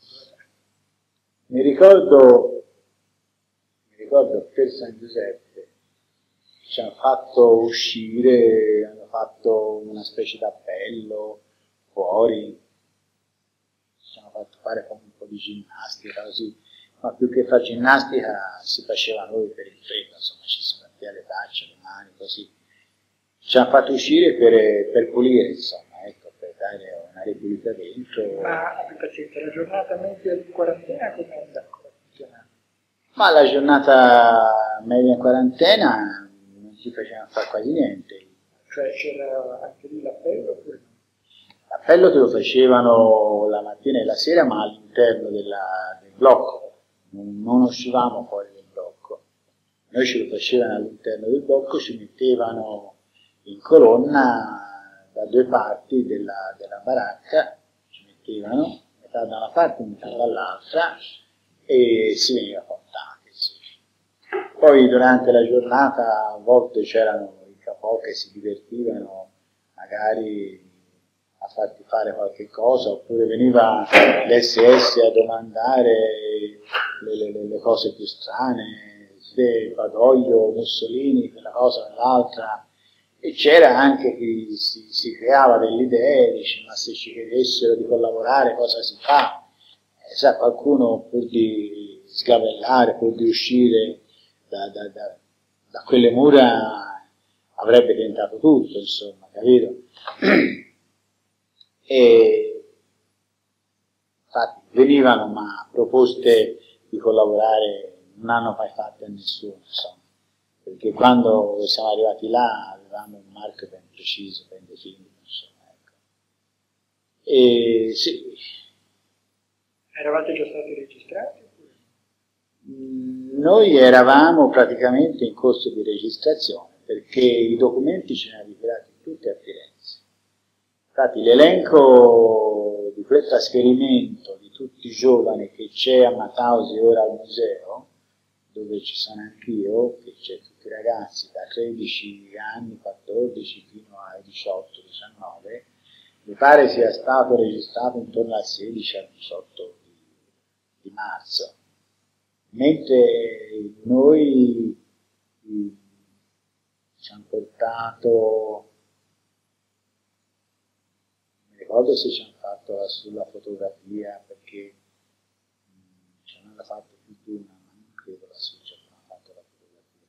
B: Mi ricordo, mi ricordo per San Giuseppe ci hanno fatto uscire, hanno fatto una specie d'appello fuori, ci hanno fatto fare come un po' di ginnastica così. Ma più che fare ginnastica si faceva noi per il freddo, insomma ci si batteva le braccia, le mani, così. Ci hanno fatto uscire per, per pulire, insomma, ecco, per dare una ripulita dentro.
A: Ma abbi pazienza, la giornata media di quarantena come è andata? Come funzionava?
B: Ma la giornata media in quarantena non si faceva fare quasi niente.
A: Cioè c'era anche lì l'appello oppure no?
B: L'appello che lo facevano la mattina e la sera, ma all'interno della, del blocco. Non uscivamo fuori del blocco. noi ce lo facevano all'interno del blocco, ci mettevano in colonna da due parti della, della baracca, ci mettevano metà da una parte e metà dall'altra e si veniva portati. Sì. Poi durante la giornata a volte c'erano i capò che si divertivano magari a farti fare qualche cosa, oppure veniva l'esse esse a domandare le, le, le cose più strane, se Badoglio, Mussolini, quella cosa o l'altra, e c'era anche chi si, si creava delle idee, dice ma se ci chiedessero di collaborare cosa si fa? E sa, qualcuno pur di sgabellare, pur di uscire da, da, da, da quelle mura avrebbe tentato tutto, insomma, capito? E infatti venivano, ma proposte di collaborare non hanno mai fatte a nessuno, insomma, perché quando siamo arrivati là avevamo un marchio ben preciso, ben definito, insomma, ecco. E sì.
A: Eravate già stati registrati?
B: Noi eravamo praticamente in corso di registrazione, perché i documenti ce ne hanno ritirati tutti a Firenze. Infatti l'elenco di quel trasferimento di tutti i giovani che c'è a Matausi ora al museo, dove ci sono anch'io, che c'è tutti i ragazzi da tredici anni, quattordici fino ai diciotto diciannove, mi pare sia stato registrato intorno al sedici al diciotto di, di marzo. Mentre noi eh, ci hanno portato, non mi ricordo se ci hanno fatto la, sulla fotografia, perché mh, ci hanno fatto più di una, ma non credo la Succia ci hanno fatto la fotografia.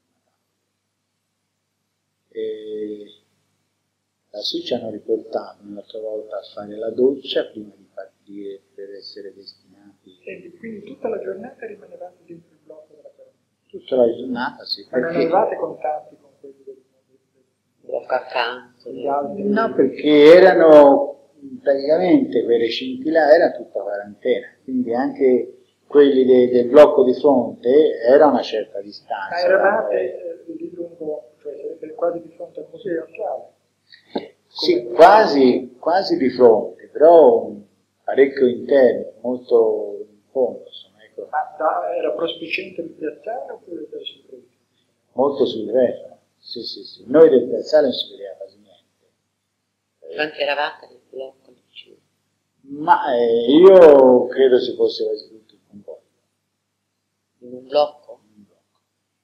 B: E la Succia ci hanno riportato un'altra volta a fare la doccia prima di partire per essere destinati.
A: E quindi tutta la giornata rimanevate dentro il blocco della Perona?
B: Tutta la giornata, sì.
A: Ma non avevate contatti con quelli del
C: blocco accanto?
A: Gli altri?
B: No, perché erano praticamente quei recinti là, era tutta quarantena, quindi anche quelli de, del blocco di fronte era una certa distanza.
A: Ma eravate eh, di lungo, cioè sarebbe quasi di fronte al museo attuale?
B: Sì, quasi, quasi di fronte, però parecchio interno, molto in fondo, insomma, ecco.
A: Ma da, era prospiciente il piazzale oppure da sul retro?
B: Molto sul retro, sì, sì, sì. Noi del piazzale non si vedeva quasi niente.
C: Quanti eravate nel blocco? Vicino?
B: Ma eh, io credo si fosse quasi tutto un po'.
C: In un blocco?
B: In un blocco.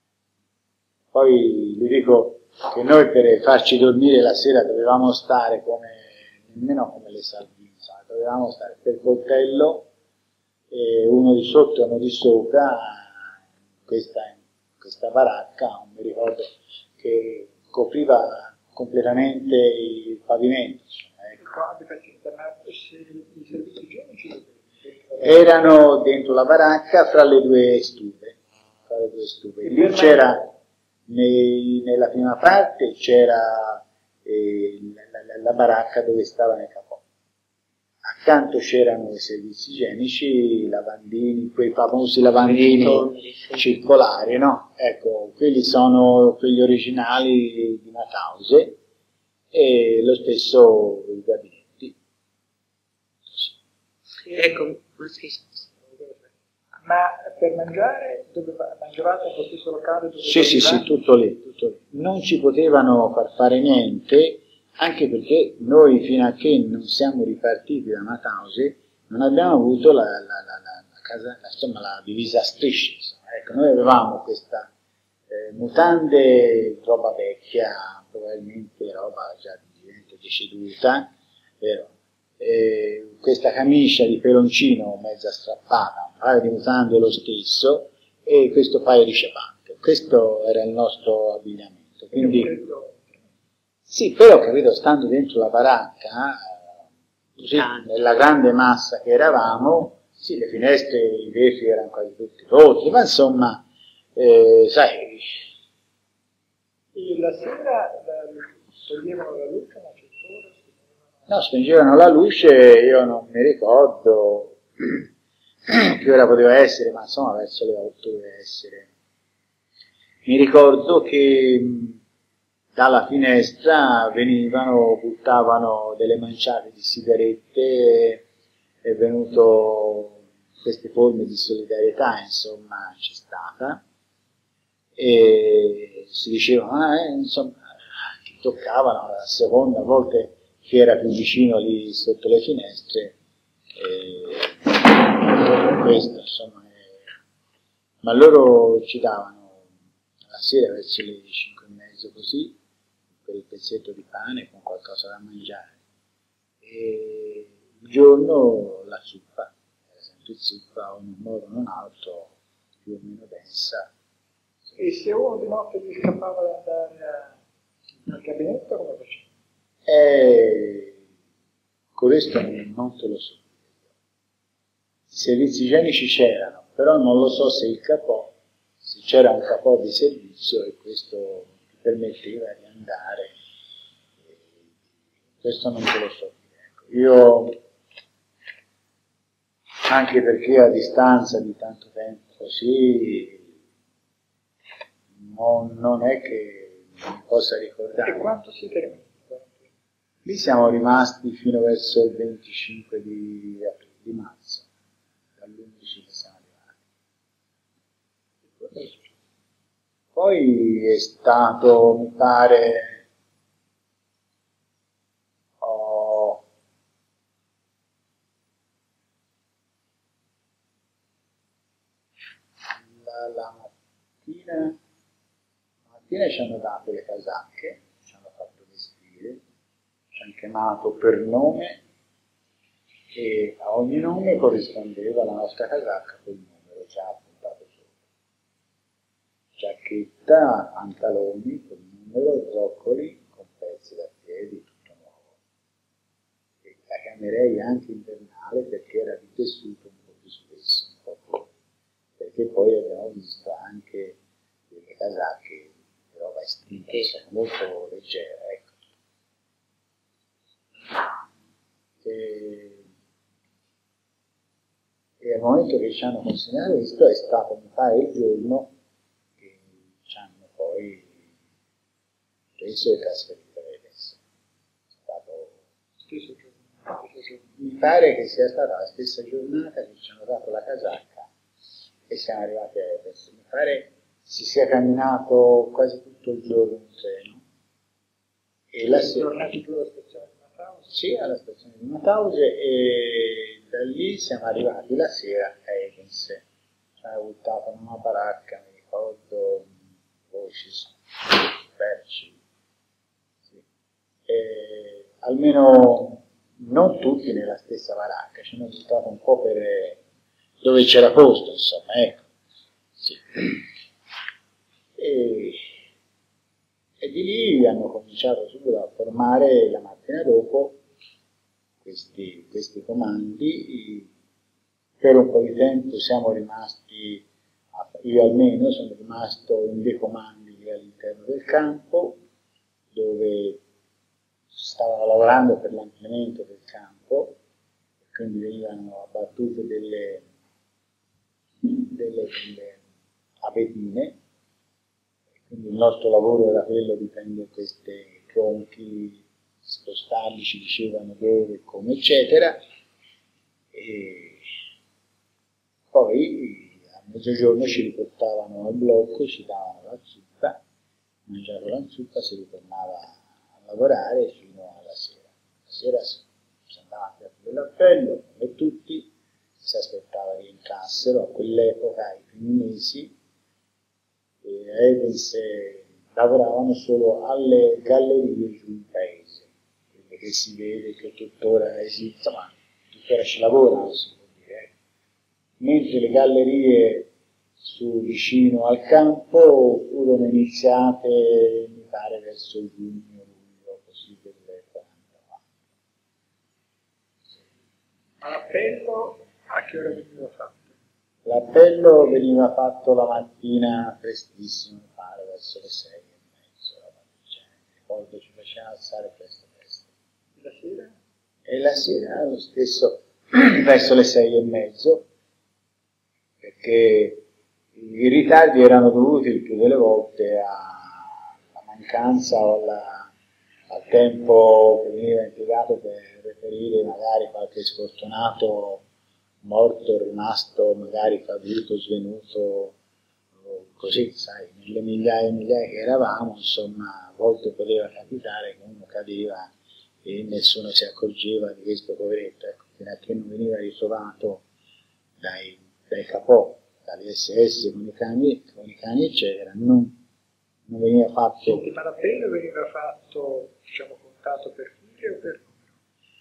B: Poi vi dico che noi per farci dormire la sera dovevamo stare come, nemmeno come le sardine, dovevamo stare per coltello, e uno di sotto e uno di sopra, questa, questa baracca, non mi ricordo, che copriva completamente il pavimento. Ecco.
A: I servizi igienici
B: erano dentro la baracca fra le due stufe, fra le due stufe. Lì c'era, nei, nella prima parte c'era eh, la, la, la baracca dove stava nel capò. Accanto c'erano i servizi igienici, i lavandini, quei famosi lavandini circolari, no? Ecco, quelli sono quelli originali di Matause, e lo stesso i gabinetti.
C: Sì. Ecco,
A: ma per mangiare dove mangiavate nello stesso locale? Dove
B: sì, sì, sì, tutto lì, tutto lì. Non ci potevano far fare niente, anche perché noi fino a che non siamo ripartiti da Matause non abbiamo avuto la, la, la, la, la, casa, la, insomma, la divisa a strisce. Insomma. Ecco, noi avevamo questa eh, mutande, roba vecchia, probabilmente roba già di gente deceduta, vero? Eh, questa camicia di peloncino mezza strappata, un paio di mutande lo stesso, e questo paio di ciabatte. Questo era il nostro abbigliamento. Quindi, sì, però capito, stando dentro la baracca, così, nella grande massa che eravamo, sì, le finestre, i vetri erano quasi tutti rotti, ma insomma, eh, sai...
A: E la sera toglievano la luce, ma c'è solo...
B: No, spengevano la luce, io non mi ricordo che ora poteva essere, ma insomma verso le otto deve essere. mi ricordo che mh, dalla finestra venivano, buttavano delle manciate di sigarette, è venuto queste forme di solidarietà, insomma, c'è stata, e si diceva, ah, eh, insomma, ti toccavano, la seconda, a volte chi era più vicino lì sotto le finestre, e questo, insomma, è... ma loro ci davano la sera verso le cinque e mezzo così, per il pezzetto di pane con qualcosa da mangiare, e il giorno la zuppa, era sempre zuppa, o in un modo o in un altro, più o meno densa.
A: E se uno di notte gli scappava da andare al gabinetto, come faceva?
B: E questo non te lo so. I servizi igienici c'erano, però non lo so se il capò, se c'era un capò di servizio e questo ti permetteva di andare. Questo non te lo so. Io, anche perché a distanza di tanto tempo così, non, non è che mi possa ricordare.
A: E quanto siete rimasti?
B: Lì siamo rimasti fino verso il venticinque di, di marzo, dall'undici che siamo arrivati. Poi è stato, mi pare, oh, la, la mattina, la mattina ci hanno dato le casacche, ci hanno fatto vestire, ci hanno chiamato per nome e a ogni nome corrispondeva la nostra casacca col numero già appuntato sopra. Giacchetta, pantaloni col numero, zoccoli con pezzi da piedi, tutto nuovo. E la chiamerei anche invernale perché era di tessuto un po' più spesso, un po' più. Perché poi abbiamo visto anche delle casacche di roba estiva, molto leggera, ecco. E, e al momento che ci hanno consegnato questo è stato, mi pare, il giorno che ci hanno poi preso e trasferito adesso. È stato
A: Stesso giorno.
B: mi pare che sia stata la stessa giornata che ci hanno dato la casacca e siamo arrivati adesso. Mi pare si sia camminato quasi tutto il giorno in treno e la sera
A: tornati giù alla stazione di Mauthausen?
B: sì, alla stazione di Mauthausen, e da lì siamo arrivati la sera a Egense. Ci hanno buttato in una baracca, mi ricordo, voci, perci. Sì. E almeno non tutti nella stessa baracca, ci hanno buttato un po' per dove c'era posto, insomma, ecco. Sì. E, e di lì hanno cominciato subito a formare la mattina dopo questi, questi comandi. Per un po' di tempo siamo rimasti, io almeno sono rimasto in dei comandi all'interno del campo, dove stavano lavorando per l'ampliamento del campo, e quindi venivano abbattute delle, delle, delle abetine. Quindi il nostro lavoro era quello di prendere questi tronchi, spostarli, ci dicevano dove, come, eccetera, e poi a mezzogiorno ci riportavano al blocco, ci davano la zuppa, mangiato la zuppa, si ritornava a lavorare fino alla sera. La sera si andava a prendere l'appello, come tutti, si aspettava che entrassero. A quell'epoca, ai primi mesi, e a Egense lavoravano solo alle gallerie giù in paese, quelle che si vede che tuttora esistono, ma tuttora ci lavorano, si può dire. Mentre le gallerie su vicino al campo furono iniziate, mi pare, verso giugno, luglio, così del quarantaquattro.
A: Ma l'appello a che ora veniva fatto?
B: L'appello veniva fatto la mattina prestissimo, mi pare, verso le sei e mezzo, mi ricordo ci faceva alzare presto presto.
A: E la sera?
B: E la sera lo stesso, verso le sei e mezzo, perché I ritardi erano dovuti il più delle volte alla mancanza o alla, al tempo che veniva impiegato per reperire magari qualche sfortunato morto, rimasto, magari caduto, svenuto, così, sai, nelle migliaia e migliaia che eravamo, insomma, a volte poteva capitare che uno cadeva e nessuno si accorgeva di questo poveretto, ecco, fino a che non veniva ritrovato dai, dai capò, dalle S S con i cani, con i cani eccetera, non, non veniva fatto...
A: Senti, ma l'appello veniva fatto, diciamo, contato per file o per numero?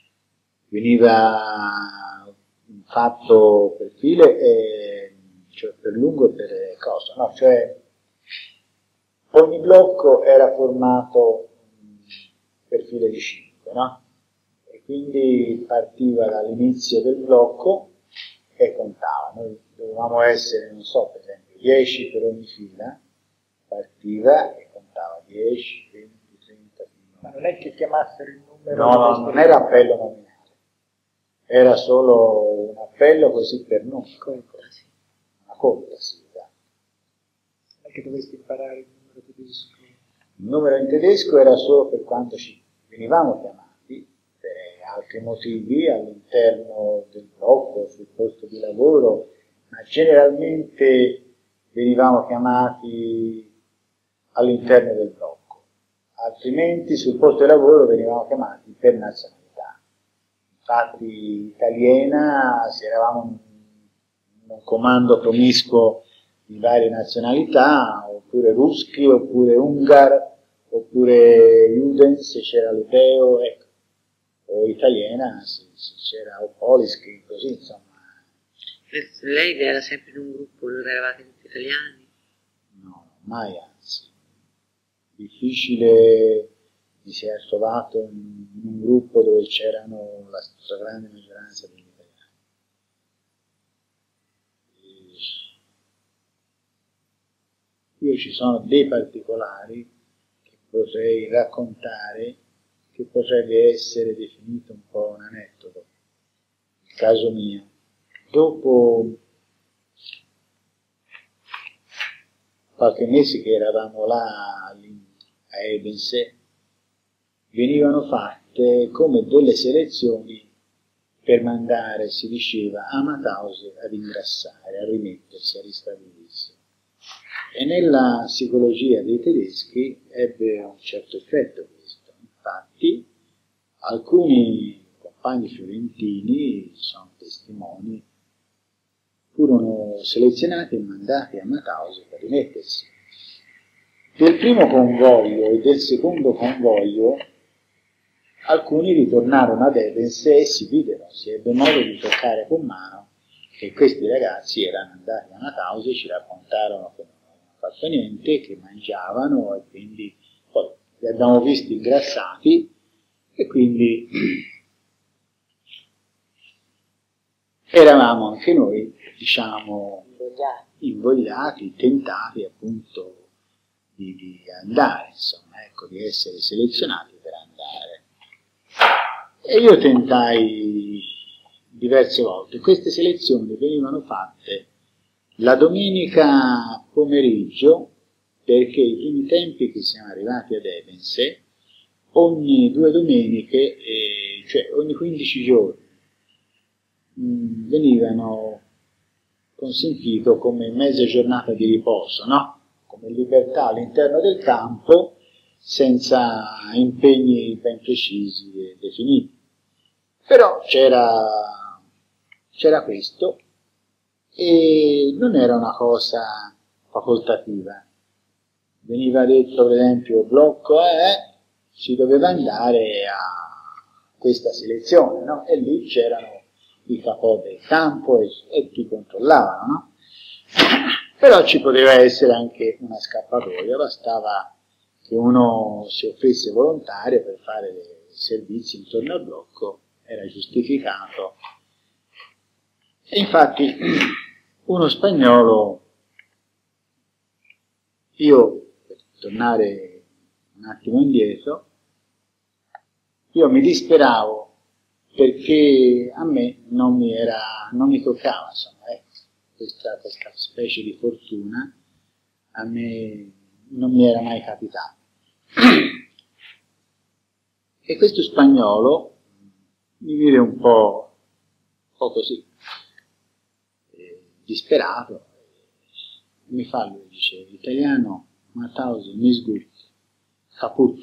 B: Veniva fatto per file, e, cioè per lungo e per cosa, no? Cioè ogni blocco era formato per file di cinque, no? E quindi partiva dall'inizio del blocco e contava. Noi dovevamo essere, non so, per esempio, dieci per ogni fila, partiva e contava dieci, venti, trenta.
A: Ma non è che chiamassero il numero?
B: No, no, non era appello nominale. Era solo un appello così per noi, una conta, sì, esatto.
A: Non è che dovresti imparare il numero tedesco?
B: Il numero in tedesco era solo per quanto ci venivamo chiamati, per altri motivi, all'interno del blocco, sul posto di lavoro, ma generalmente venivamo chiamati all'interno del blocco, altrimenti sul posto di lavoro venivamo chiamati per nazionalità. Infatti italiana, se eravamo in un comando promiscuo di varie nazionalità, oppure ruschi, oppure ungar, oppure juden se c'era l'Uteo, ecco, o italiana se, se c'era o Polischi, così insomma.
C: Lei era sempre in un gruppo dove eravate tutti italiani?
B: No, mai anzi. Difficile mi si è trovato in un gruppo dove c'erano la stragrande maggioranza degli italiani. E io ci sono dei particolari che potrei raccontare, che potrebbe essere definito un po' un aneddoto. Il caso mio. Dopo qualche mese che eravamo là a Ebense, venivano fatte come delle selezioni per mandare, si diceva, a Mauthausen ad ingrassare, a rimettersi, a ristabilirsi. E nella psicologia dei tedeschi ebbe un certo effetto questo. Infatti, alcuni compagni fiorentini, sono testimoni, furono selezionati e mandati a Mauthausen per rimettersi. Del primo convoglio e del secondo convoglio alcuni ritornarono ad Ebense e si videro, si ebbe modo di toccare con mano che questi ragazzi erano andati a Mauthausen, ci raccontarono che non avevano fatto niente, che mangiavano e quindi poi li abbiamo visti ingrassati e quindi eravamo anche noi, diciamo, invogliati, tentati appunto di, di andare, insomma, ecco, di essere selezionati per andare. E io tentai diverse volte. Queste selezioni venivano fatte la domenica pomeriggio, perché i primi tempi che siamo arrivati ad Ebense, ogni due domeniche, eh, cioè ogni quindici giorni, mh, venivano consentito come mezza giornata di riposo, no? Come libertà all'interno del campo, senza impegni ben precisi e definiti. Però c'era, c'era questo e non era una cosa facoltativa. Veniva detto, per esempio, blocco E, si doveva andare a questa selezione, no? E lì c'erano i capò del campo e, e ti controllavano, no? Però ci poteva essere anche una scappatoia, bastava che uno si offrisse volontario per fare dei servizi intorno al blocco, era giustificato. E infatti uno spagnolo, io per tornare un attimo indietro, io mi disperavo perché a me non mi, era, non mi toccava, insomma, ecco. questa, questa specie di fortuna a me non mi era mai capitato. E questo spagnolo mi vide un po', un po' così, eh, disperato, mi fa, lui dice, l'italiano, Mataus, misgut, caput.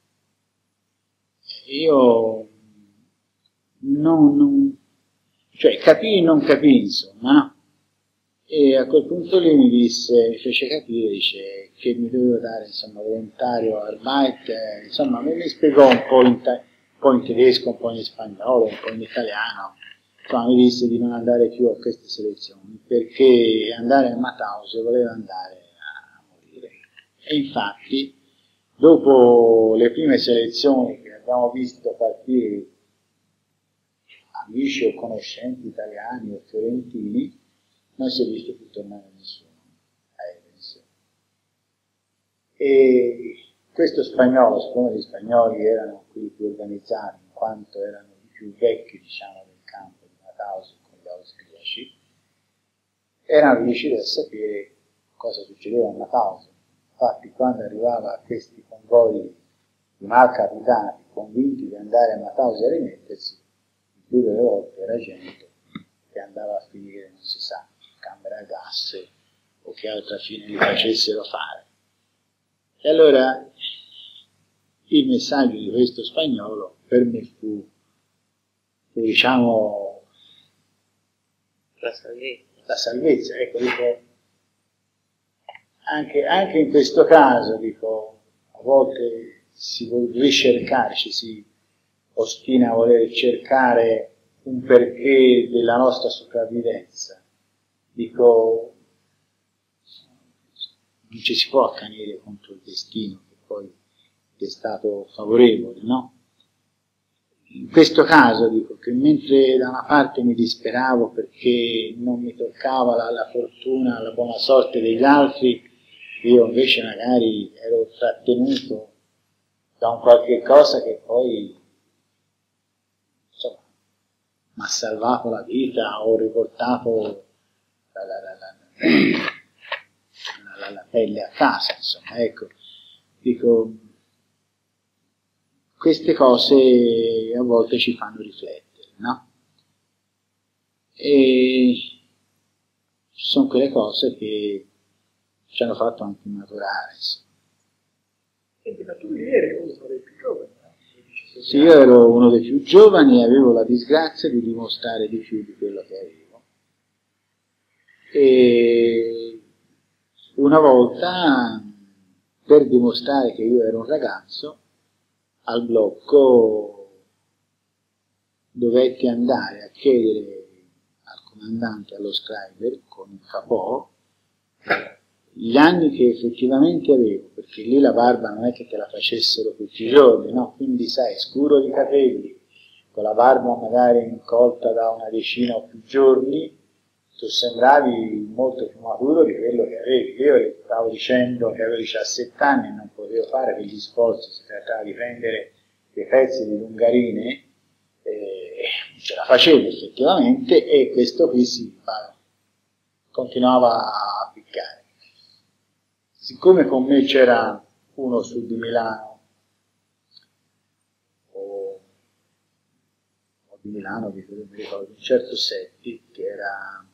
B: Io non, non, cioè capii non capii, insomma, no? E a quel punto lì mi disse, mi fece capire, dice, che mi dovevo dare, insomma, volontario Arbeit, eh, insomma, mi, mi spiegò un po, in un po' in tedesco, un po' in spagnolo, un po' in italiano, insomma, mi disse di non andare più a queste selezioni, perché andare a Mataus voleva andare a morire. E infatti, dopo le prime selezioni che abbiamo visto partire amici o conoscenti italiani o fiorentini, non si è visto più tornare nessuno ai pensioni. E questo spagnolo, siccome gli spagnoli erano qui più organizzati, in quanto erano i più vecchi, diciamo, del campo di Mataus con gli austriaci, erano riusciti a sapere cosa succedeva a Mataus. Infatti, quando arrivava a questi convogli di malcapitati convinti di andare a Mataus a rimettersi, il più delle volte era gente che andava a finire, non si sa, camera a gas o che altra fine li facessero fare. E allora il messaggio di questo spagnolo per me fu, fu diciamo,
C: la salvezza.
B: La salvezza, ecco, dico, anche, anche in questo caso, dico, a volte si vuole ricercare, ci si ostina a voler cercare un perché della nostra sopravvivenza. Dico, non ci si può accanire contro il destino, che poi è stato favorevole, no? In questo caso, dico, che mentre da una parte mi disperavo perché non mi toccava la, la fortuna, la buona sorte degli altri, io invece magari ero trattenuto da un qualche cosa che poi, insomma, mi ha salvato la vita, ho riportato La, la, la, la, la, la pelle a casa, insomma, ecco, dico, queste cose a volte ci fanno riflettere, no? E sono quelle cose che ci hanno fatto anche maturare, insomma.
A: Senti, ma tu lì eri uno dei più giovani, no?
B: Sì, io ero uno dei più giovani e avevo la disgrazia di dimostrare di più di quello che avevo. E una volta, per dimostrare che io ero un ragazzo, al blocco dovetti andare a chiedere al comandante, allo scriber, con il capò, gli anni che effettivamente avevo, perché lì la barba non è che te la facessero tutti i giorni, no? Quindi sai, scuro di capelli, con la barba magari incolta da una decina o più giorni, tu sembravi molto più maturo di quello che avevi. Io stavo dicendo che avevo diciassette anni e non potevo fare quegli sforzi, si trattava di prendere dei pezzi di lungarine, eh, ce la facevo effettivamente, e questo qui si fa, continuava a piccare. Siccome con me c'era uno su di Milano, o, o di Milano, vi ricordo, un certo Setti, che era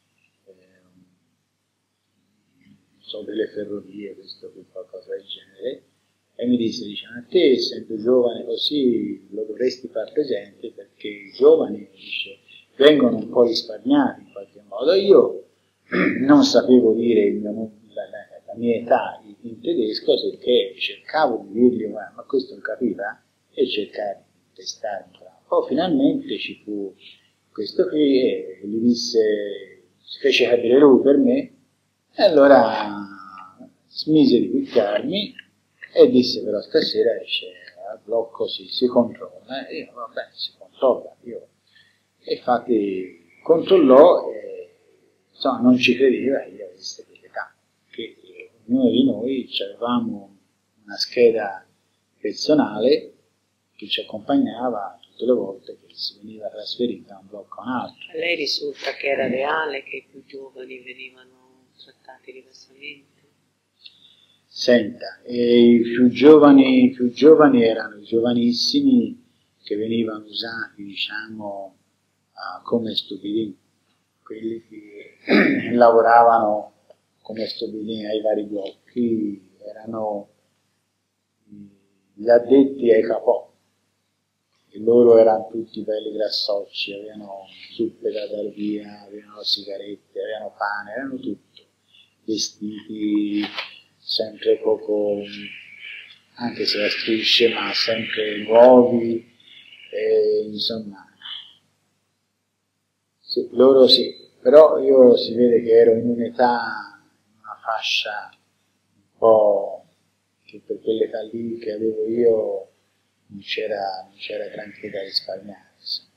B: so delle ferrovie, questo qui, qualcosa del genere, e mi disse, dice, ma te essendo giovane così lo dovresti far presente, perché i giovani, dice, vengono un po' risparmiati in qualche modo. Io non sapevo dire il mio, la, la, la mia età in tedesco, perché cercavo di dirgli, ma, ma questo non capiva, e cercare di testare un po'. Poi finalmente ci fu questo qui, e gli disse, si fece capire lui per me, e allora smise di picchiarmi e disse, però stasera esce al blocco, si, si controlla. E io, vabbè, si controlla. Io. E infatti controllò e insomma, non ci credeva che io avesse dell'età, che ognuno di noi avevamo una scheda personale che ci accompagnava tutte le volte che si veniva trasferita da un blocco a un altro.
C: A lei risulta che era reale che i più giovani venivano trattati diversamente?
B: Senta, e i più giovani, i più giovani erano i giovanissimi che venivano usati, diciamo, uh, come stupidini, quelli che lavoravano come stupidini ai vari blocchi, erano gli addetti ai capò, e loro erano tutti belli grassocci, avevano zuppe da dar via, avevano sigarette, avevano pane, erano tutto, vestiti sempre poco, anche se a strisce, ma sempre nuovi, e, insomma, sì, loro sì, però io si vede che ero in un'età, in una fascia un po' che per quell'età lì che avevo io non c'era, non c'era granché da risparmiare, insomma.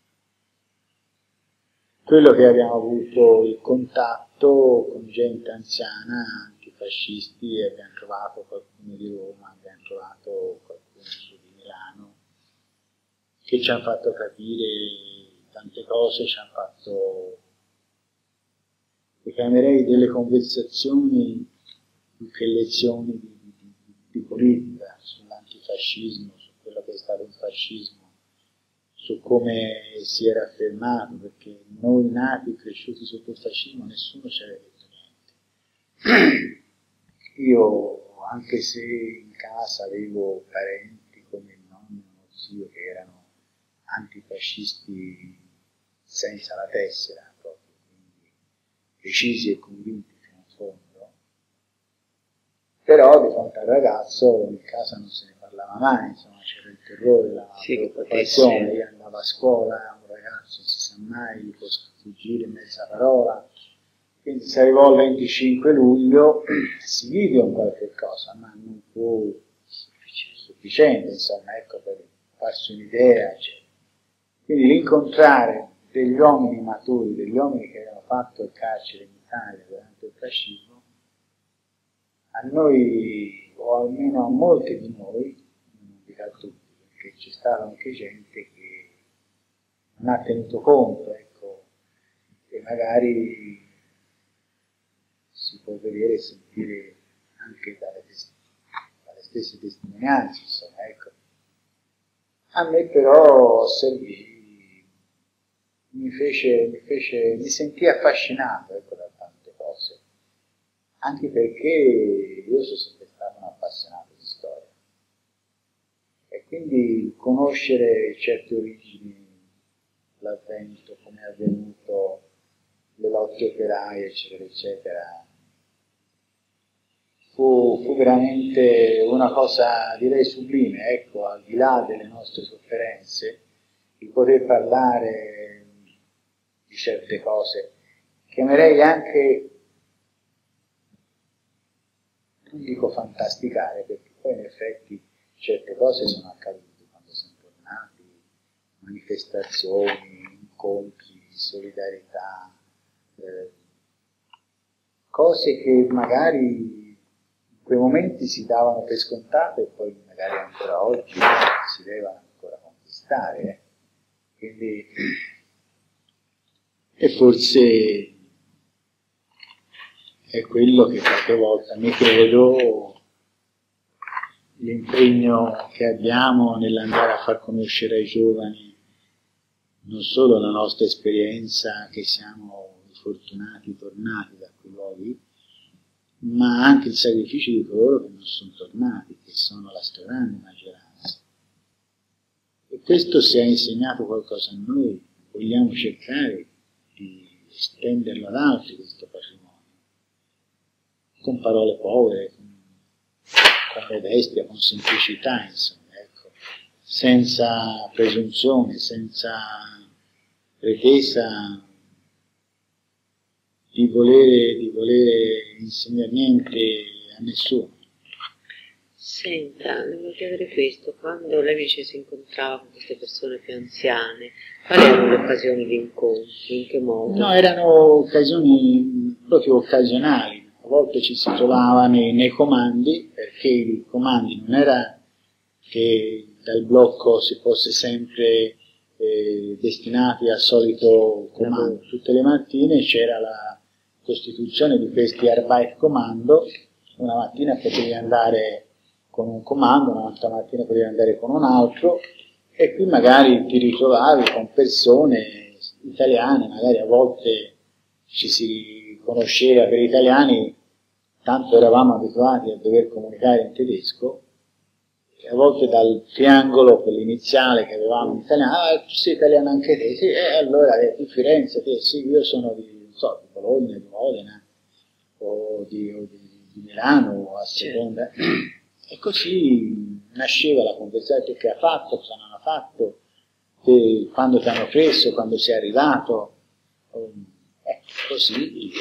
B: Quello che abbiamo avuto il contatto con gente anziana, antifascisti, e abbiamo trovato qualcuno di Roma, abbiamo trovato qualcuno di Milano, che ci hanno fatto capire tante cose, ci hanno fatto, chiamerei delle conversazioni più che lezioni di, di, di politica, sull'antifascismo, su quello che è stato il fascismo, su come si era affermato, perché noi nati, cresciuti sotto il fascismo, nessuno ci aveva detto niente. Io, anche se in casa avevo parenti come il nonno e uno zio che erano antifascisti senza la tessera, proprio, quindi decisi e convinti fino in fondo, però di fronte al ragazzo in casa non se ne parlava mai, insomma c'era il terrore, la
C: sì,
B: preoccupazione, io andavo a scuola, un ragazzo non si sa mai, gli può sfuggire in mezza parola, quindi si arrivò al venticinque luglio, si vide un qualche cosa, ma non fu sufficiente, insomma, ecco, per farsi un'idea, cioè. Quindi l'incontrare degli uomini maturi, degli uomini che avevano fatto il carcere in Italia durante il fascismo, a noi, o almeno a molti di noi, non dico a tutti, perché c'è stata anche gente che non ha tenuto conto, ecco, e magari si può vedere e sentire anche dalle, dalle stesse testimonianze, insomma, ecco. A me però servì, mi fece, mi fece, mi sentii affascinato, ecco, da tante cose, anche perché io sono sempre stato un appassionato di storia, e quindi conoscere certe origini, l'avvento, come è avvenuto, le lotte operaie, eccetera, eccetera, fu, fu veramente una cosa, direi, sublime, ecco, al di là delle nostre sofferenze, di poter parlare di certe cose, chiamerei anche, non dico fantasticare, perché poi in effetti certe cose sono accadute quando siamo tornati, manifestazioni, incontri, solidarietà, eh, cose che magari in quei momenti si davano per scontate e poi magari ancora oggi si devono ancora conquistare. Eh. Quindi, e forse è quello che qualche volta mi credo l'impegno che abbiamo nell'andare a far conoscere ai giovani non solo la nostra esperienza, che siamo fortunati tornati da quei luoghi, ma anche il sacrificio di coloro che non sono tornati, che sono la stragrande maggioranza. E questo, se ha insegnato qualcosa a noi, vogliamo cercare di estenderlo ad altri, questo patrimonio, con parole povere, con, con modestia, con semplicità, insomma, ecco, senza presunzione, senza pretesa di volere, di volere insegnare niente a nessuno.
C: Senta, devo chiedere questo, quando lei dice si incontrava con queste persone più anziane, quali erano le occasioni di incontri, in che modo?
B: No, erano occasioni proprio occasionali, a volte ci si trovava nei, nei comandi, perché i comandi non era che dal blocco si fosse sempre eh, destinati al solito comando. Tutte le mattine c'era la costituzione di questi Arbeitskommando, una mattina potevi andare con un comando, un'altra mattina potevi andare con un altro, e qui magari ti ritrovavi con persone italiane, magari a volte ci si conosceva per italiani, tanto eravamo abituati a dover comunicare in tedesco, e a volte dal triangolo, quell'iniziale che avevamo in italiano, ah, tu sei italiano anche te, sì, e allora eh, di Firenze, te, sì, io sono di, non so, di Bologna, di Modena, o di, o di, di Milano, a seconda. E così nasceva la conversazione: che ha fatto, cosa non ha fatto, che, quando ti hanno preso, quando sei arrivato, eh, così.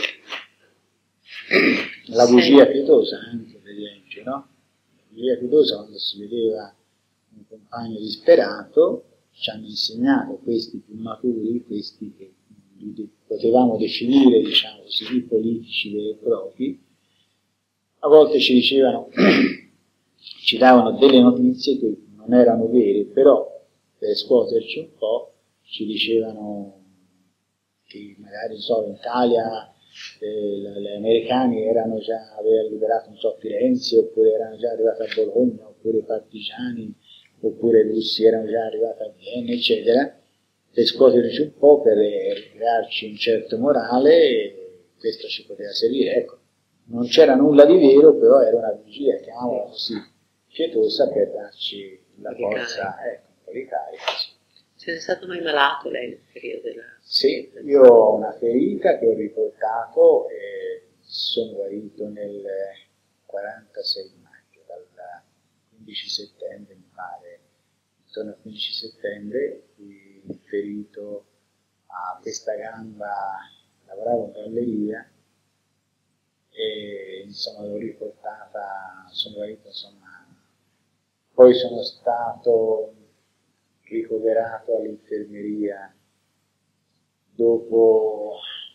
B: La bugia pietosa anche, per esempio, no? La bugia pietosa, quando si vedeva un compagno disperato, ci hanno insegnato, questi più maturi, questi che potevamo definire, diciamo così, i politici veri e propri, a volte ci dicevano, ci davano delle notizie che non erano vere, però per scuoterci un po' ci dicevano che magari, non so, in Italia eh, gli americani erano già, avevano liberato, non so, Firenze, oppure erano già arrivati a Bologna, oppure i partigiani, oppure i russi erano già arrivati a Vienna, eccetera, per scuoterci un po', per crearci un certo morale, e questo ci poteva servire. Ecco, non c'era nulla di vero, però era una bugia, chiamiamola così, pietosa, per darci la
C: di
B: forza,
C: carica.
B: ecco, un po' di carica. Sì.
C: Se è stato mai malato lei nel periodo della...
B: Sì, io ho una ferita che ho riportato e sono guarito nel quarantasei maggio, dal quindici settembre mi pare, intorno al quindici settembre, fui ferito a questa gamba, lavoravo in galleria e insomma l'ho riportata, sono guarito, insomma, poi sono stato ricoverato all'infermeria. Dopo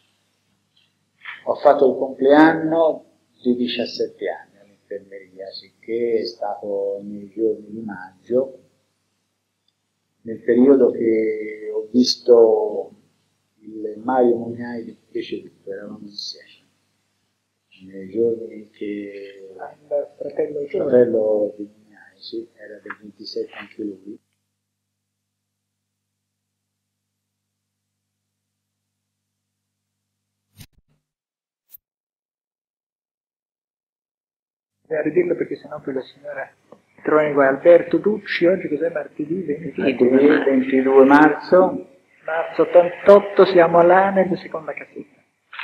B: ho fatto il compleanno di diciassette anni all'infermeria, sicché è stato nei giorni di maggio, nel periodo che ho visto il Mario Mugnai deceduto, eravamo insieme, nei giorni che
A: il fratello,
B: il fratello di Mugnai, sì, era del ventisette anche lui.
A: a ridirlo perché sennò poi la signora trova qua. Alberto Ducci, oggi cos'è, martedì
B: ventidue, ventidue marzo
A: marzo ottantotto, siamo all'Anel, seconda casetta.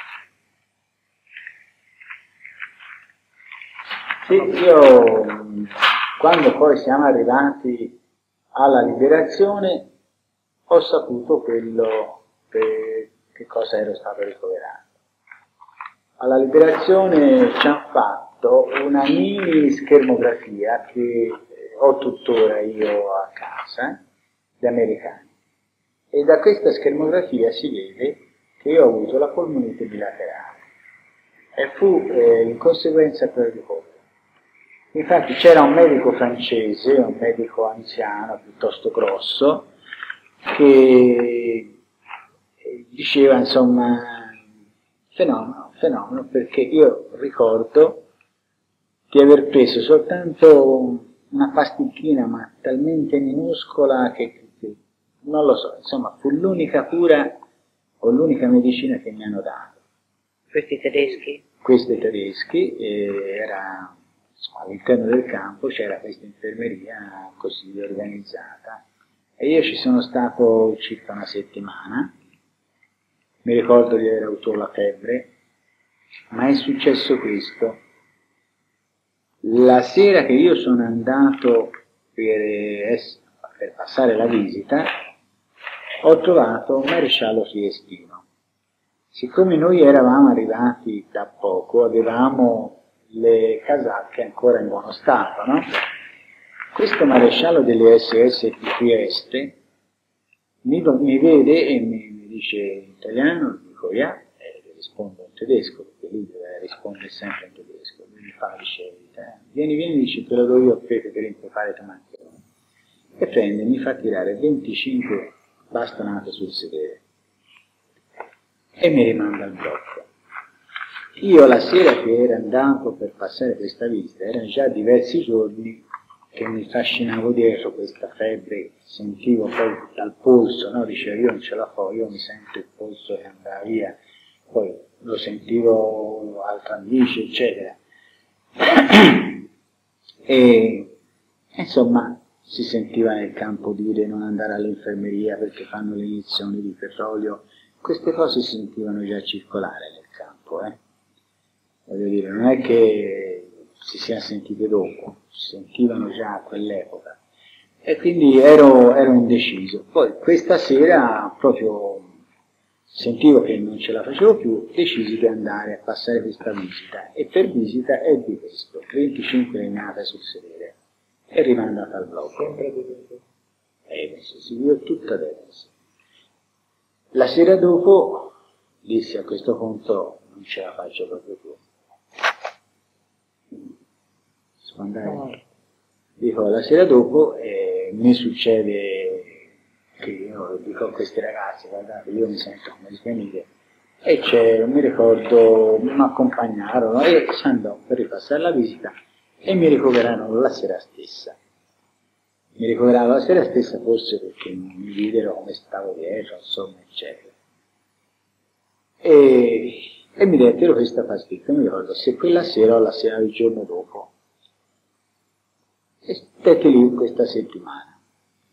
B: Sì, io quando poi siamo arrivati alla liberazione ho saputo quello che, che cosa ero stato ricoverato. Alla liberazione ci hanno fatto una mini schermografia che ho tuttora io a casa, gli americani, e da questa schermografia si vede che io ho avuto la polmonite bilaterale e fu eh, in conseguenza quel ricovero. Infatti c'era un medico francese, un medico anziano piuttosto grosso, che diceva, insomma, fenomeno, fenomeno, perché io ricordo di aver preso soltanto una pasticchina, ma talmente minuscola che, che non lo so, insomma, fu l'unica cura o l'unica medicina che mi hanno dato.
C: Questi tedeschi?
B: Questi tedeschi, eh, era, insomma, all'interno del campo c'era questa infermeria così organizzata e io ci sono stato circa una settimana. Mi ricordo di aver avuto la febbre, ma è successo questo. La sera che io sono andato per, per passare la visita, ho trovato un maresciallo Fiestino. Siccome noi eravamo arrivati da poco, avevamo le casacche ancora in buono stato, no? Questo maresciallo delle S S di Trieste mi, mi vede e mi dice in italiano, dico ya, e le rispondo in tedesco, perché lui deve rispondere sempre in tedesco. Lui mi fa, dice, vieni, vieni, dice, te lo do io a Pepe per impreparare domani. e prende e mi fa tirare venticinque bastonate sul sedere e mi rimanda al blocco. Io la sera che ero andato per passare questa visita, erano già diversi giorni che mi trascinavo dietro questa febbre, sentivo poi dal polso, no? Dicevo io non ce la fa, io mi sento il polso che andava via, poi lo sentivo al tranvice, eccetera. E insomma si sentiva nel campo dire non andare all'infermeria perché fanno le iniezioni di petrolio, queste cose si sentivano già circolare nel campo, eh? Voglio dire, non è che si sia sentite dopo, si sentivano già a quell'epoca. E quindi ero, ero indeciso. Poi questa sera proprio sentivo che non ce la facevo più, decisi di andare a passare questa visita. E per visita è di questo, venticinque legnate sul sedere. E rimandata al blocco.
A: Sempre di questo.
B: E mi si seguiva tutta adesso. La sera dopo dissi a questo punto non ce la faccio proprio più. Andare. Dico, la sera dopo eh, mi succede che io dico a questi ragazzi, guardate, io mi sento come svenire, e c'è, mi ricordo, mi accompagnarono e si andò per ripassare la visita e mi ricoverarono la sera stessa. Mi ricoverarono la sera stessa forse perché mi videro come stavo dietro, insomma, eccetera. E, e mi dettero questa pasticca, mi ricordo se quella sera o la sera del giorno dopo. E stetti lì questa settimana.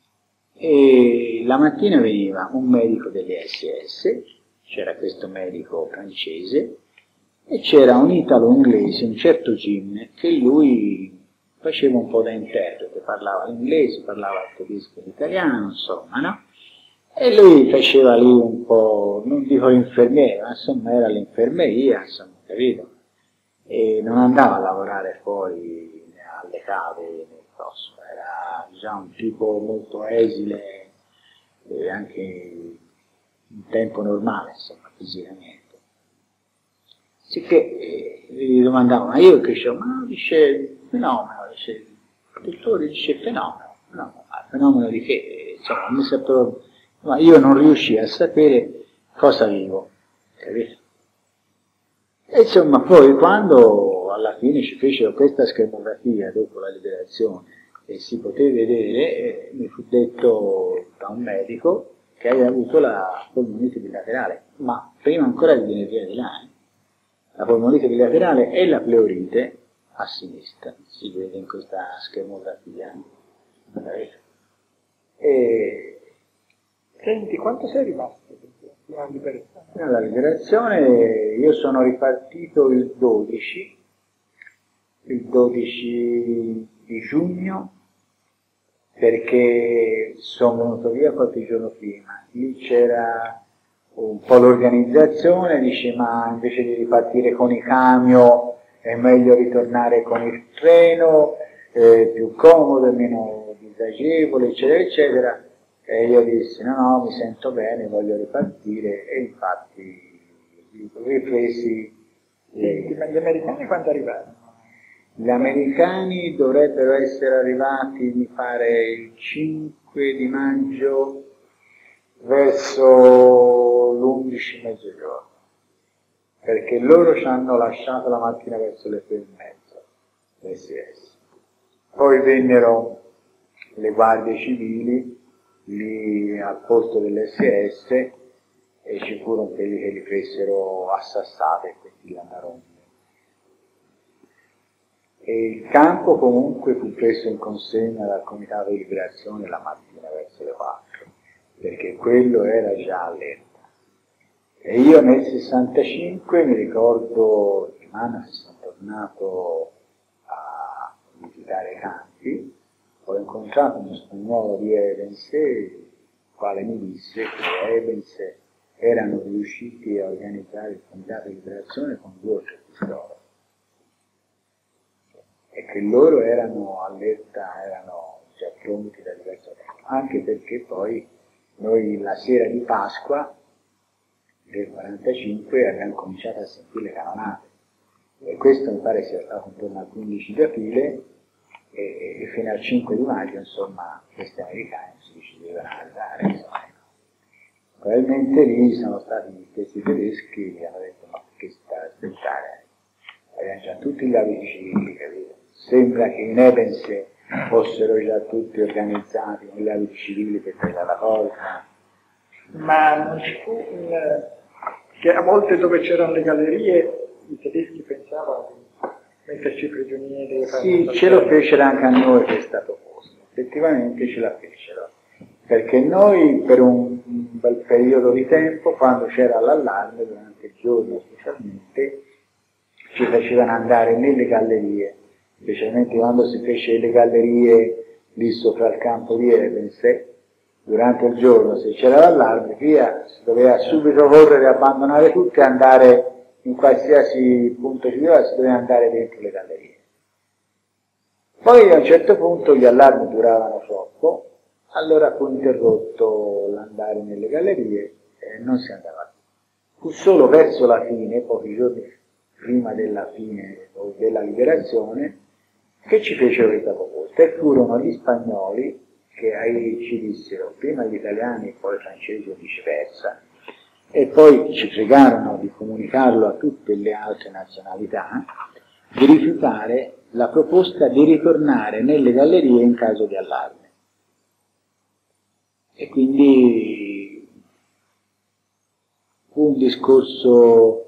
B: E la mattina veniva un medico delle S S, c'era questo medico francese, e c'era un italo-inglese, un certo Jim, che lui faceva un po' da interprete, parlava l'inglese, parlava il tedesco e l'italiano, insomma, no? E lui faceva lì un po', non dico l'infermiere, ma insomma era l'infermeria, insomma, capito? E non andava a lavorare fuori alle cave nel posto, era già un tipo molto esile e anche in tempo normale, insomma, fisicamente. Sicché eh, gli domandavo, ma io che c'ho? Ma dice fenomeno, dice, il dottore dice fenomeno, no, ma fenomeno di che? Insomma, mi sapevo, ma io non riuscivo a sapere cosa vivo, capito? E insomma, poi quando alla fine ci fecero questa schermografia dopo la liberazione e si poteva vedere, eh, mi fu detto da un medico che aveva avuto la polmonite bilaterale, ma prima ancora di venire via di là, eh, la polmonite bilaterale e la pleurite a sinistra, si vede in questa schermografia. E
A: Senti, quanto sei rimasto?
B: Alla liberazione io sono ripartito il dodici, il dodici di giugno, perché sono venuto via qualche giorno prima. Lì c'era un po' l'organizzazione, dice ma invece di ripartire con i camion è meglio ritornare con il treno, è più comodo, è meno disagevole, eccetera, eccetera. E io dissi, no, no, mi sento bene, voglio ripartire, e infatti ripresi.
A: Senti, ma gli americani quando arrivarono?
B: Gli americani dovrebbero essere arrivati, mi pare, il cinque di maggio verso l'undici mezzogiorno, perché loro ci hanno lasciato la mattina verso le tre e mezza, l'S S. Poi vennero le guardie civili lì al posto dell'S S e ci furono quelli che li presero a sassate e questi li andarono. E il campo comunque fu preso in consegna dal Comitato di Liberazione la mattina verso le quattro, perché quello era già allerta. E io nel sessantacinque mi ricordo, settimana che sono tornato a visitare i campi, ho incontrato uno spagnolo di Evans, il quale mi disse che Evans erano riusciti a organizzare il Comitato di Liberazione con due o tre pistole e che loro erano allerta, erano già pronti da diverso tempo, anche perché poi noi la sera di Pasqua del quarantacinque abbiamo cominciato a sentire le canonate, e questo mi pare sia stato intorno al quindici di aprile, e, e fino al cinque di maggio, insomma, questi americani si decidevano a andare, insomma. Probabilmente lì sono stati gli stessi tedeschi che hanno detto ma che sta a aspettare? Avevano già tutti gli abiti civili, capito? Sembra che in Ebens fossero già tutti organizzati con gli abiti civili per prendere la porta.
A: Ma non ci fu un... che a volte dove c'erano le gallerie i tedeschi pensavano di metterci prigionieri.
B: Sì, ce lo fecero anche a noi questa proposta, effettivamente ce la fecero, perché noi per un bel periodo di tempo, quando c'era l'allarme, durante il giorno specialmente, ci facevano andare nelle gallerie, specialmente quando si fece le gallerie lì sopra il campo di Ebens. Durante il giorno, se c'era l'allarme, via, si doveva subito correre, abbandonare tutto e andare in qualsiasi punto ci doveva, si doveva andare dentro le gallerie. Poi a un certo punto gli allarmi duravano troppo, allora fu interrotto l'andare nelle gallerie e non si andava più. Fu solo verso la fine, pochi giorni prima della fine o della liberazione, che ci fecero questa proposta, e furono gli spagnoli che ci dissero, prima gli italiani e poi i francesi o viceversa, e poi ci pregarono di comunicarlo a tutte le altre nazionalità, di rifiutare la proposta di ritornare nelle gallerie in caso di allarme. E quindi fu un discorso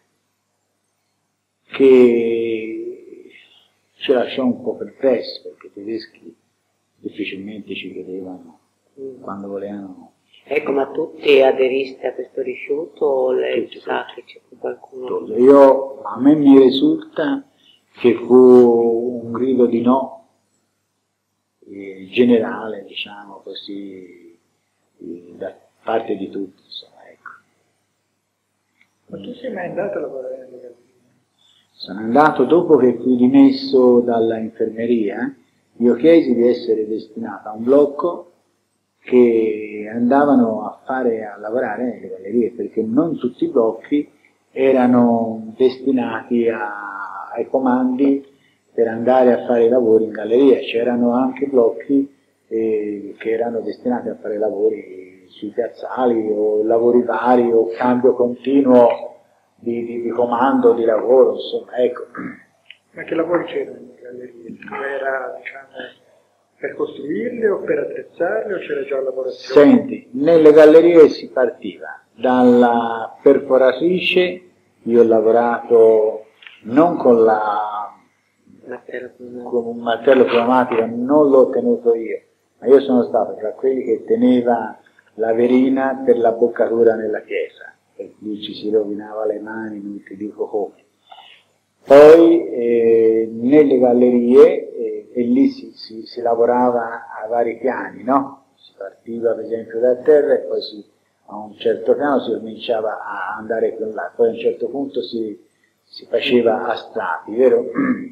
B: che ci lasciò un po' perplessi, perché i tedeschi difficilmente ci credevano quando volevano.
C: Ecco, ma tutti aderiste a questo rifiuto o lei sa che c'è qualcuno?
B: Io, a me mi risulta che fu un grido di no eh, generale, diciamo così, eh, da parte di tutti, insomma, ecco.
A: Ma tu sei mai andato a lavorare nelle gallerie?
B: Sono andato dopo che fui dimesso dalla infermeria. Io chiesi di essere destinato a un blocco che andavano a fare, a lavorare nelle gallerie, perché non tutti i blocchi erano destinati a, ai comandi per andare a fare i lavori in galleria. C'erano anche blocchi eh, che erano destinati a fare lavori sui piazzali o lavori vari o cambio continuo di, di, di comando, di lavoro, insomma, ecco.
A: Ma che lavori c'erano nelle gallerie? Era, diciamo, per costruirle o per attrezzarle o c'era già lavorazione?
B: Senti, nelle gallerie si partiva dalla perforatrice. Io ho lavorato non con, la, con un martello pneumatico, non l'ho tenuto io, ma io sono stato tra quelli che teneva la verina per la boccatura nella chiesa, per cui ci si rovinava le mani, non ti dico come. Poi eh, nelle gallerie, eh, e lì si, si, si lavorava a vari piani, no? Si partiva per esempio da terra e poi si, a un certo piano si cominciava a andare con là, poi a un certo punto si, si faceva a strati, vero?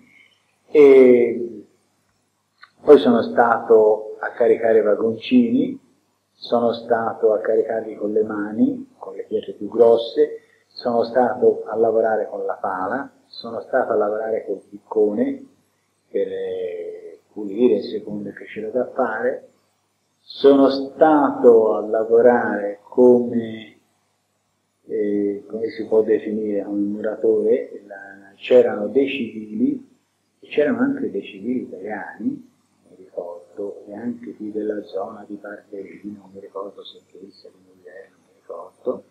B: E poi sono stato a caricare vagoncini, sono stato a caricarli con le mani, con le pietre più grosse, sono stato a lavorare con la pala, sono stato a lavorare col piccone per eh, pulire secondo che c'era da fare, sono stato a lavorare come, eh, come si può definire, un muratore. C'erano dei civili, e c'erano anche dei civili italiani, mi ricordo, e anche qui della zona di Barberino, non mi ricordo se Chiesa di Mugliere, non mi ricordo.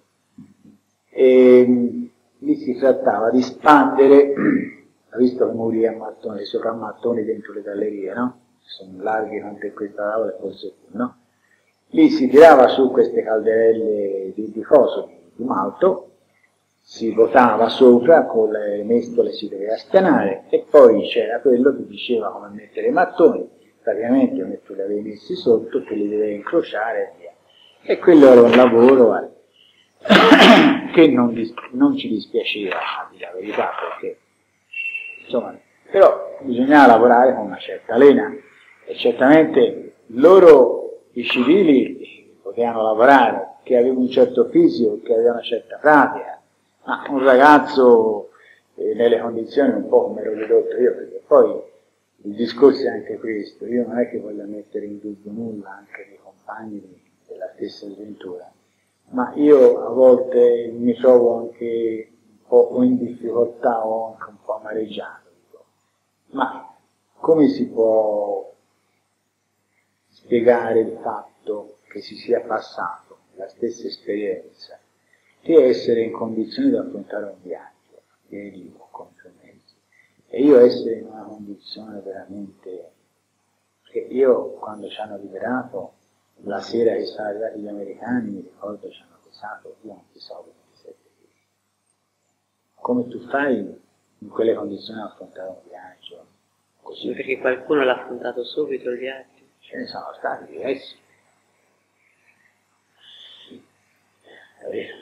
B: E lì si trattava di spandere, ha visto le muri a mattoni, le sopramattoni dentro le gallerie, no? Sono larghi quanto questa tavola e forse più, no? Lì si tirava su queste calderelle di, di coso, di, di malto, si votava sopra, con le mestole si doveva spianare, e poi c'era quello che diceva come mettere i mattoni, praticamente come tu li avevi messi sotto, tu li dovevi incrociare e via. E quello era un lavoro eh, che non, non ci dispiaceva, a dire la verità, perché insomma, però bisognava lavorare con una certa lena, e certamente loro, i civili, potevano lavorare, che avevano un certo fisico, che avevano una certa pratica, ma un ragazzo eh, nelle condizioni un po' come ero ridotto io, perché poi il discorso è anche questo, io non è che voglio mettere in dubbio nulla anche dei compagni della stessa avventura, ma io a volte mi trovo anche un po' in difficoltà o anche un po' amareggiato, dico. Ma come si può spiegare il fatto che si sia passato la stessa esperienza di essere in condizione di affrontare un viaggio, che dico, con i suoi mezzi, e io essere in una condizione veramente, che io quando ci hanno liberato, la sera che sono arrivati gli americani, mi ricordo ci hanno pesato, io non ti so, ventisette chili. Come tu fai in quelle condizioni ad affrontare un viaggio? Così?
C: Perché qualcuno l'ha affrontato subito il viaggio?
B: Ce ne sono stati diversi. È vero.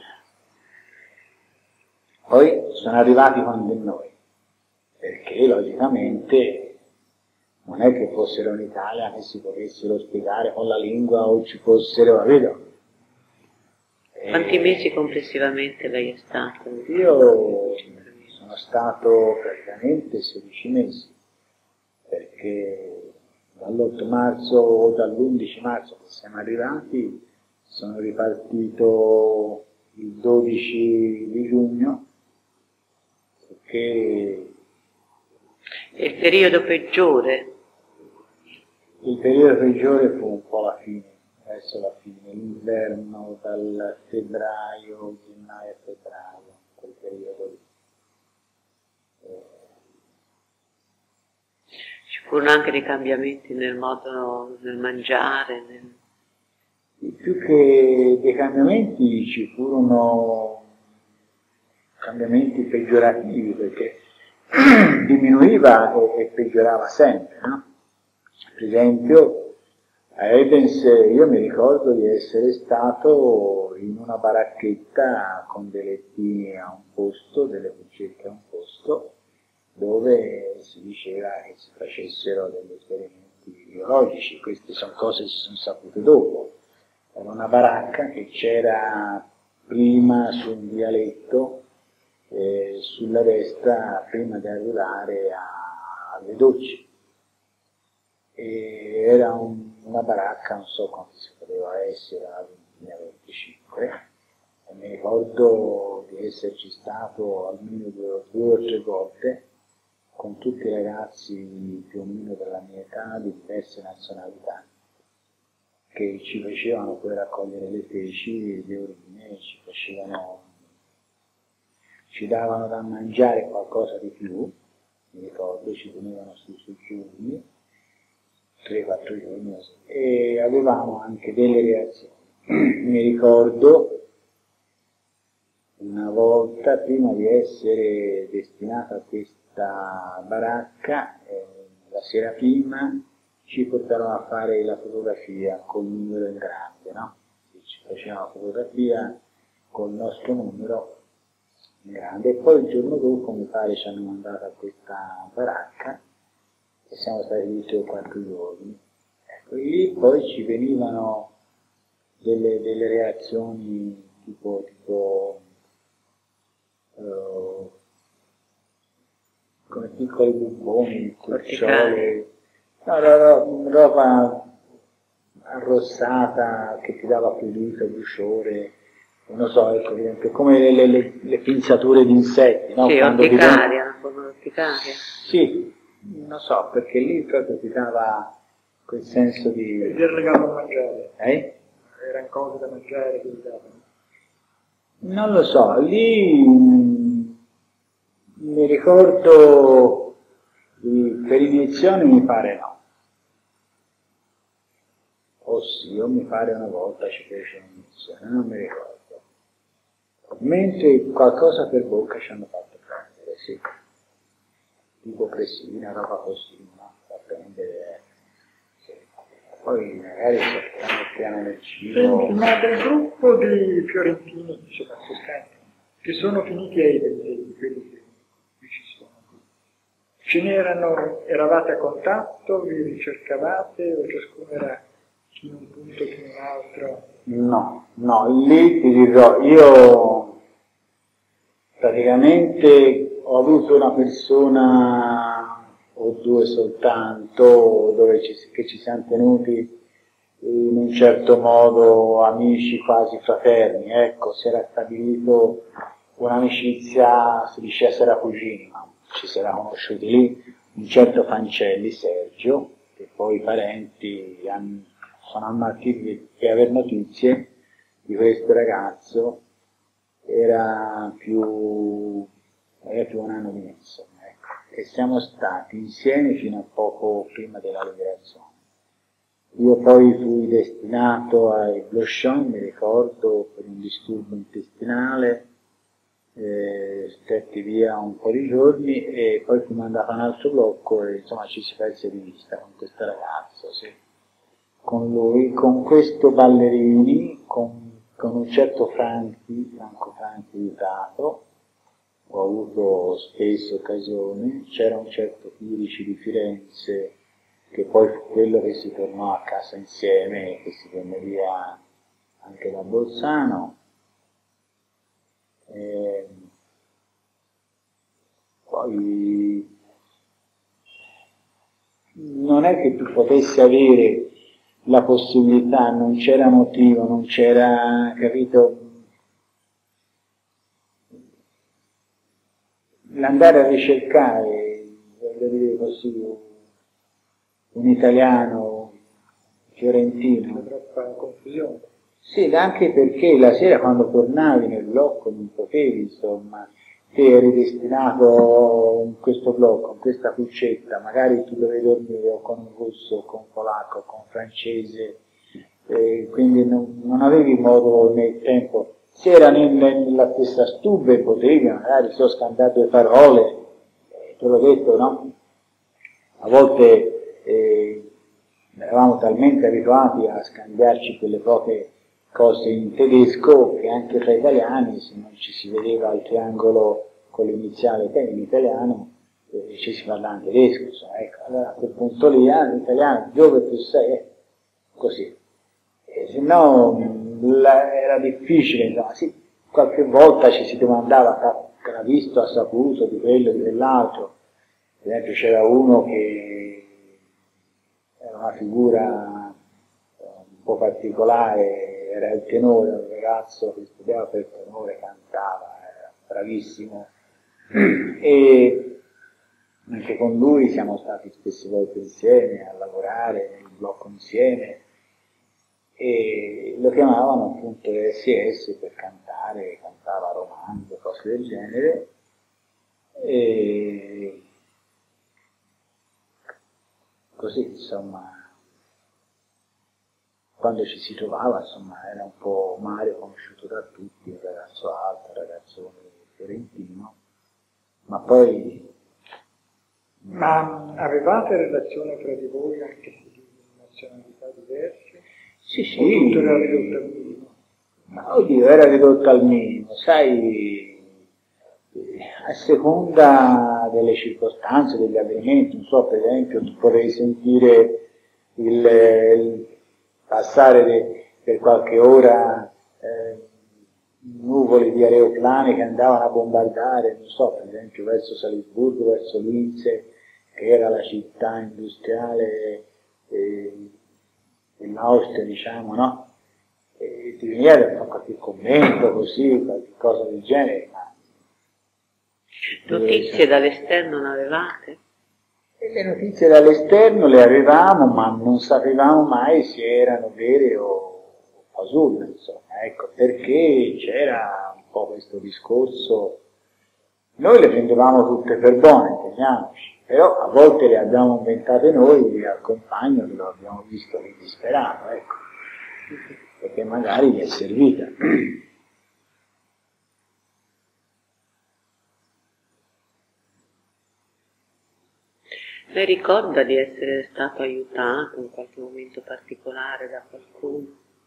B: Poi sono arrivati con di noi, perché logicamente non è che fossero in Italia che si potessero spiegare con la lingua o ci fossero, capito?
C: Quanti mesi complessivamente lei è stato?
B: Io sono stato praticamente sedici mesi, perché dall'otto marzo o dall'undici marzo che siamo arrivati, sono ripartito il dodici di giugno, perché
C: E il periodo peggiore?
B: il periodo peggiore fu un po' la fine, verso la fine, l'inverno dal febbraio, gennaio a febbraio, quel periodo lì.
C: Ci furono anche dei cambiamenti nel modo, nel mangiare? Nel...
B: Più che dei cambiamenti ci furono cambiamenti peggiorativi, perché diminuiva e, e peggiorava sempre, no? Per esempio, a Edens io mi ricordo di essere stato in una baracchetta con dei lettini a un posto, delle cuccette a un posto, dove si diceva che si facessero degli esperimenti biologici. Queste sono cose che si sono sapute dopo. Era una baracca che c'era prima su un vialetto, eh, sulla destra, prima di arrivare a, alle docce. E era un, una baracca, non so quanto si poteva essere, a ventina venticinque, e mi ricordo di esserci stato almeno due, due o tre volte con tutti i ragazzi più o meno della mia età, di diverse nazionalità, che ci facevano poi raccogliere le feci, le urine, ci facevano, ci davano da mangiare qualcosa di più, mi ricordo, ci tenevano sui soggiorni, tre quattro giorni, e avevamo anche delle reazioni. Mi ricordo una volta, prima di essere destinata a questa baracca, eh, la sera prima ci portarono a fare la fotografia col numero in grande, no? Ci facevano la fotografia col nostro numero in grande, e poi il giorno dopo mi pare ci hanno mandato a questa baracca e siamo stati lì tre o quattro giorni. Ecco, lì poi ci venivano delle, delle reazioni tipo, tipo uh, come piccoli bubboni, cucciole, no, no, no, roba arrossata che ti dava prurito, bruciore, non so, ecco, come le, le, le pinzature di insetti, no?
C: Sì,
B: Quando
C: orticaria, una forma orticaria.
B: Sì, non so, perché lì proprio ti dava quel senso di...
A: E ti regalo a mangiare?
B: Eh?
A: Erano cose da mangiare che ti davano?
B: Non lo so, lì mh, mi ricordo, di, per iniezioni mi pare no. O sì, o mi pare una volta ci fece un'iniezione, non mi ricordo. Mentre qualcosa per bocca ci hanno fatto prendere, sì. Tipo pressina, roba così, no? Da prendere. Sì. Poi magari mettiamo nel cibo.
A: Senti, ma del gruppo di fiorentini, insomma, che sono finiti ai di quelli che qui ci sono, ce n'erano, eravate a contatto, vi ricercavate o ciascuno era chi in un punto, chi in un altro?
B: No, no, lì ti dirò, io praticamente ho avuto una persona o due soltanto, dove ci, che ci siamo tenuti in un certo modo amici quasi fraterni, ecco, si era stabilito un'amicizia, si dice essere cugini, ma ci si era conosciuti lì, un certo Fancelli, Sergio, che poi i parenti hanno, sono ammattiti di aver notizie di questo ragazzo, era più, era più un anno di mezzo, ecco, e siamo stati insieme fino a poco prima della liberazione. Io poi fui destinato ai Blochon, mi ricordo, per un disturbo intestinale, eh, stetti via un po' di giorni e poi fui mandato a un altro blocco e insomma ci si perse di vista con questo ragazzo, sì. Con lui, con questo Ballerini, con, con un certo Franchi, Franco Franchi aiutato, ho avuto spesso occasioni, c'era un certo Chirici di Firenze, che poi fu quello che si tornò a casa insieme, che si venne via anche da Bolzano. E poi non è che tu potessi avere la possibilità, non c'era motivo, non c'era, capito, l'andare a ricercare, voglio dire così, un italiano fiorentino.
A: C'è troppa confusione.
B: Sì, anche perché la sera quando tornavi nel blocco non potevi, insomma, te eri destinato in questo blocco, in questa cuccetta, magari tu dovevi dormire o con un russo, o con un polacco, o con un francese, eh, quindi non, non avevi modo né tempo. Se era nel, nella stessa stube potevi, magari so scambiare due parole, eh, te l'ho detto, no? A volte eh, eravamo talmente abituati a scambiarci quelle poche cose in tedesco che anche tra italiani, se non ci si vedeva il triangolo con l'iniziale in italiano, eh, ci si parlava in tedesco, insomma, ecco, allora a quel punto lì, ah, l'italiano, dove tu sei? Eh, così. E se no la, era difficile, insomma, sì, qualche volta ci si domandava, che l'ha visto, ha saputo di quello e di quell'altro. Per esempio c'era uno che era una figura un po' particolare, era il tenore, un ragazzo che studiava per tenore, cantava, era bravissimo, e anche con lui siamo stati spesse volte insieme a lavorare nel blocco insieme, e lo chiamavano appunto S S per cantare, cantava romanzo, cose del genere, e così insomma quando ci si trovava, insomma, era un po' Mario conosciuto da tutti, un ragazzo alto, un ragazzo fiorentino, ma poi...
A: Ma avevate relazioni tra di voi anche se di nazionalità diverse?
B: Sì, sì.
A: O tutto era ridotto al minimo?
B: Ma oddio, era ridotto al minimo, sai, a seconda delle circostanze, degli avvenimenti, non so, per esempio, tu potevi sentire il... il passare de, per qualche ora eh, nuvoli di aeroplani che andavano a bombardare, non so, per esempio verso Salisburgo, verso Linz, che era la città industriale eh, dell'Austria, diciamo, no? E ti veniva da fare qualche commento così, qualche cosa del genere, ma...
C: Notizie dall'esterno non avevate?
B: E le notizie dall'esterno le avevamo, ma non sapevamo mai se erano vere o fasulle, insomma, ecco, perché c'era un po' questo discorso, noi le prendevamo tutte per buone, intendiamoci, però a volte le abbiamo inventate noi al compagno che lo abbiamo visto lì disperato, ecco, perché magari gli è servita.
C: Lei ricorda di essere stato aiutato in qualche momento particolare da qualcuno?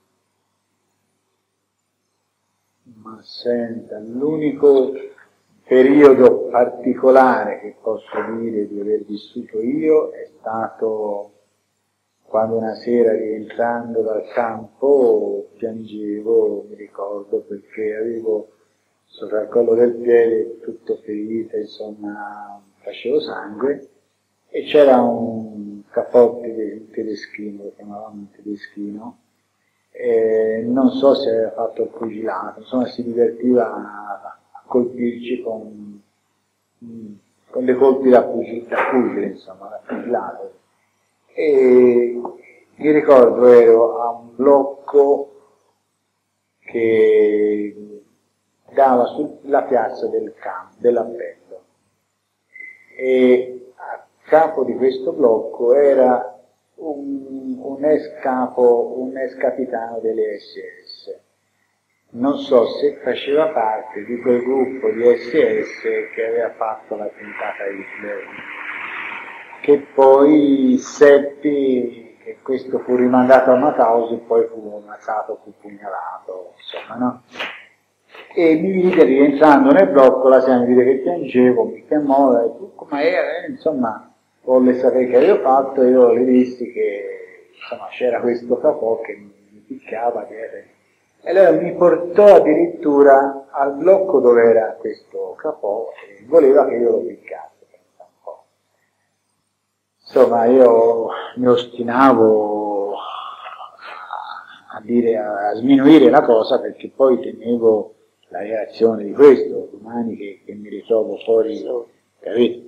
B: Ma senta, l'unico periodo particolare che posso dire di aver vissuto io è stato quando una sera rientrando dal campo piangevo, mi ricordo, perché avevo sopra il collo del piede tutto ferito, insomma, facevo sangue, e c'era un capote un tedeschino, lo chiamavamo un tedeschino, e non so se aveva fatto il pugilato, insomma si divertiva a, a colpirci con, con dei colpi da pugile, da pugile insomma, da pugilato. E mi ricordo ero a un blocco che dava sulla piazza del campo, dell'appello, e a capo di questo blocco era un, un ex capo, un ex capitano delle S S. Non so se faceva parte di quel gruppo di S S che aveva fatto l'attentato a Hitler, che poi seppi che questo fu rimandato a Mauthausen e poi fu ammazzato, fu pugnalato, insomma, no? E mi vide rientrando nel blocco, la signora mi vide che piangevo, mi chiamò, e tu come era? Insomma, volle sapere che avevo fatto, e io le dissi che insomma c'era questo capò che mi picchiava, che era... e allora mi portò addirittura al blocco dove era questo capò e voleva che io lo piccassi. Insomma, io mi ostinavo a dire, a sminuire la cosa, perché poi temevo la reazione di questo, domani che, che mi ritrovo fuori, capito?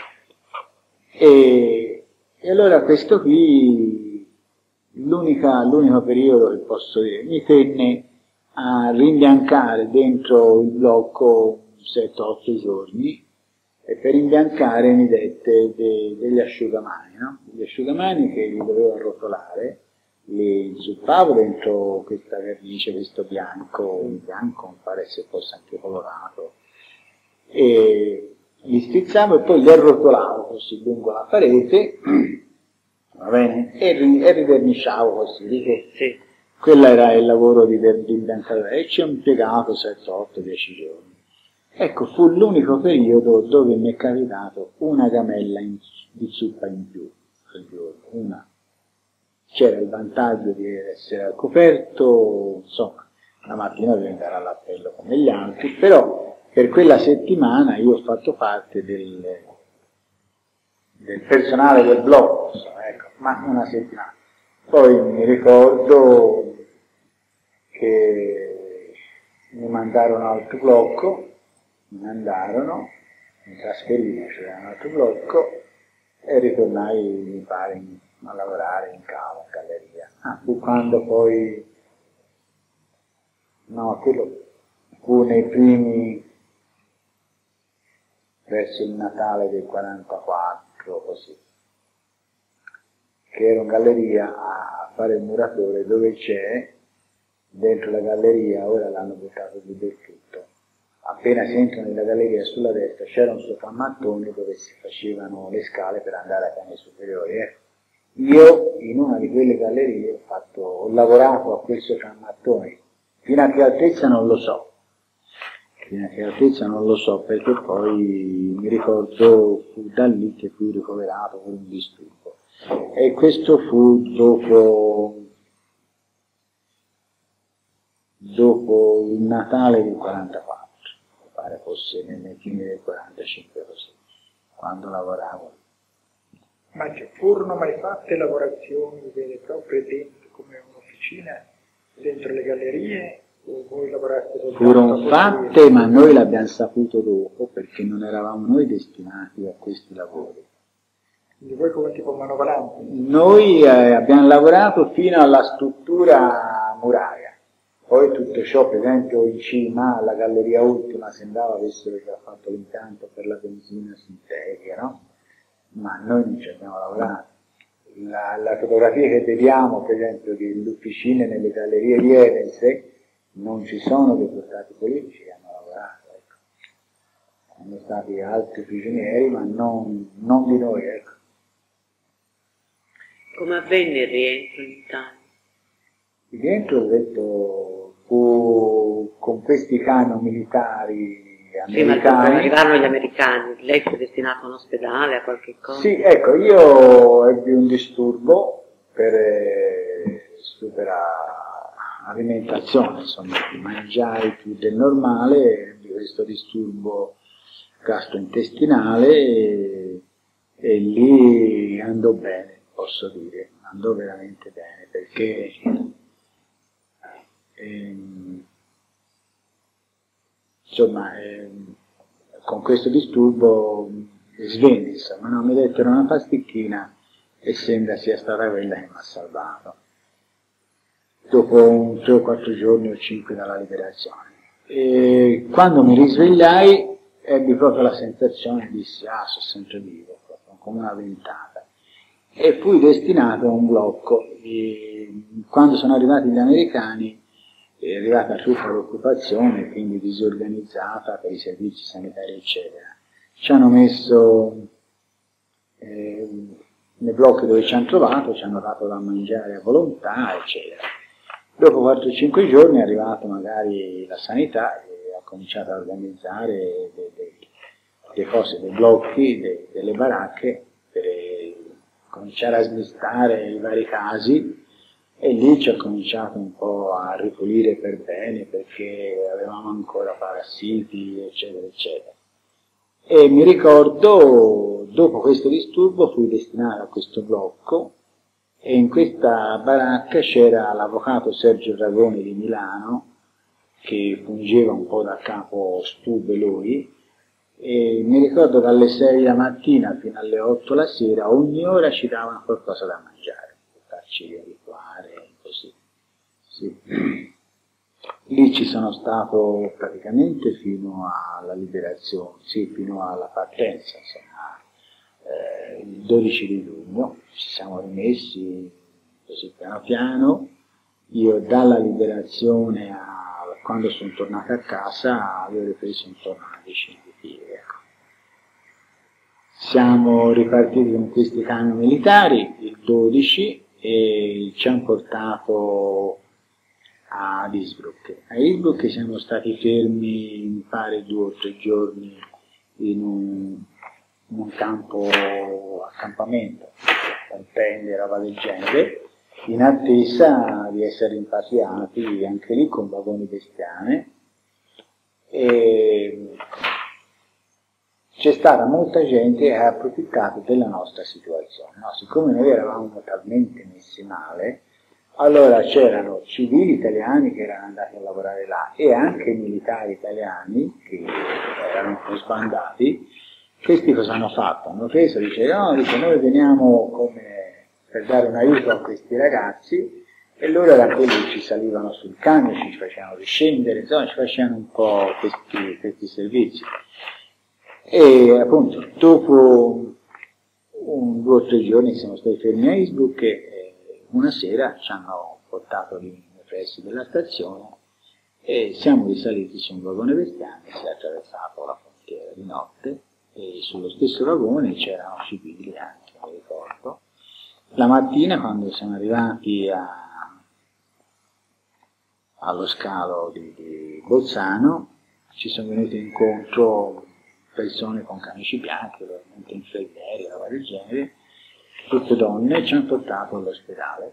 B: E, e allora questo qui, l'unica, l'unico periodo che posso dire, mi tenne a rimbiancare dentro il blocco sette otto giorni, e per imbiancare mi dette de, degli asciugamani, no? Gli asciugamani che li dovevo arrotolare, li zuppavo dentro questa vernice, questo bianco, il bianco mi pare se fosse anche colorato, e li strizzavo e poi li arrotolavo così lungo la parete, va bene, e, e riverniciavo così, di che sì. Quello era il lavoro di, di imbiancare, e ci ho impiegato sette otto dieci giorni. Ecco, fu l'unico periodo dove mi è capitato una gamella in, di zuppa in più al giorno, una. C'era il vantaggio di essere al coperto, insomma, la mattina dovevo andare all'appello come gli altri, però per quella settimana io ho fatto parte del, del personale del blocco, insomma, ecco, ma una settimana. Poi mi ricordo che mi mandarono a un altro blocco, mi mandarono, mi trasferirono, c'era un altro blocco, e ritornai, mi pare, in, a lavorare in cava, in galleria. Ah, fu quando poi, no, quello fu nei primi, verso il Natale del quarantaquattro, così, che ero in galleria a fare il muratore, dove c'è, dentro la galleria, ora l'hanno buttato giù del tutto. Appena si entra nella galleria sulla destra c'era un sofamattone dove si facevano le scale per andare ai piani superiori. Eh. Io in una di quelle gallerie ho, fatto, ho lavorato a quel sofamattone, fino a che altezza non lo so, fino a che altezza non lo so, perché poi mi ricordo fu da lì che fui ricoverato per un disturbo. E questo fu dopo, dopo il Natale del quarantaquattro. Pare fosse nelle fine del quarantacinque così, quando lavoravo.
A: Ma ci furono mai fatte lavorazioni vere e proprie dentro, come un'officina, dentro le gallerie, o voi lavoraste soltanto?
B: Furono fatte, ma noi l'abbiamo saputo dopo, perché non eravamo noi destinati a questi lavori.
A: Quindi voi come tipo manovalanti?
B: Noi eh, abbiamo lavorato fino alla struttura muraria. Poi tutto ciò, per esempio in cima alla galleria ultima sembrava avessero già fatto l'impianto per la benzina sintetica, no? Ma noi non ci abbiamo lavorato. La, la fotografia che vediamo, per esempio, delle officine nelle gallerie di Edense, non ci sono dei portati politici che hanno lavorato, ecco. Sono stati altri prigionieri, ma non, non di noi, ecco.
C: Come avvenne il rientro in Italia?
B: Il rientro, ho detto, fu con questi camion militari americani.
C: Sì, ma arrivarono gli americani, lei fu destinato a un ospedale, a qualche cosa?
B: Sì, ecco, io ebbi un disturbo per eh, supera alimentazione, insomma, mangiai più del normale, ebbi questo disturbo gastrointestinale e, e lì andò bene, posso dire, andò veramente bene, perché ehm, insomma ehm, con questo disturbo svenne, insomma, no? Mi dettero una pasticchina e sembra sia stata quella che mi ha salvato. Dopo un tre o quattro giorni o cinque dalla liberazione. E quando mi risvegliai ebbi proprio la sensazione, dissi, ah, sono sempre vivo, proprio, come una ventata. E fui destinato a un blocco. E quando sono arrivati gli americani è arrivata tutta l'occupazione, quindi disorganizzata per i servizi sanitari, eccetera. Ci hanno messo eh, nei blocchi dove ci hanno trovato, ci hanno dato da mangiare a volontà, eccetera. Dopo quattro o cinque giorni è arrivata magari la sanità e ha cominciato a organizzare le cose, dei blocchi, de, delle baracche, per cominciare a smistare i vari casi, e lì ci ha cominciato un po' a ripulire per bene, perché avevamo ancora parassiti, eccetera, eccetera. E mi ricordo, dopo questo disturbo fui destinato a questo blocco, e in questa baracca c'era l'avvocato Sergio Dragoni di Milano, che fungeva un po' da capo stube lui, e mi ricordo che alle sei la mattina fino alle otto la sera ogni ora ci davano qualcosa da mangiare, per farci abituare, così. Sì. Lì ci sono stato praticamente fino alla liberazione, sì, fino alla partenza, insomma, eh, il dodici di giugno ci siamo rimessi così piano piano. Io dalla liberazione a quando sono tornato a casa avevo ripreso intorno a una decina di chili, ecco. Siamo ripartiti con questi camion militari il dodici e ci hanno portato ad Innsbruck. A Innsbruck siamo stati fermi, mi pare, due o tre giorni in un, in un campo, accampamento, tende, roba del genere, in attesa di essere rimpatriati anche lì con vagoni bestiame. E c'è stata molta gente che ha approfittato della nostra situazione, no? Siccome noi eravamo talmente messi male, allora c'erano civili italiani che erano andati a lavorare là e anche militari italiani che erano un po' sbandati. Questi cosa hanno fatto? Hanno preso, dice, no, dice, noi veniamo come per dare un aiuto a questi ragazzi, e loro da quelli ci salivano sul camion, ci facevano riscendere, insomma ci facevano un po' questi, questi servizi. E appunto dopo un, due o tre giorni siamo stati fermi a Innsbruck e una sera ci hanno portato lì nei pressi della stazione e siamo risaliti su un vagone bestiame, si è attraversato la frontiera di notte e sullo stesso vagone c'erano civili anche, mi ricordo. La mattina, quando siamo arrivati a, allo scalo di, di Bolzano, ci sono venute incontro persone con camici bianchi, ovviamente infermieri, roba del genere, tutte donne, ci hanno portato all'ospedale.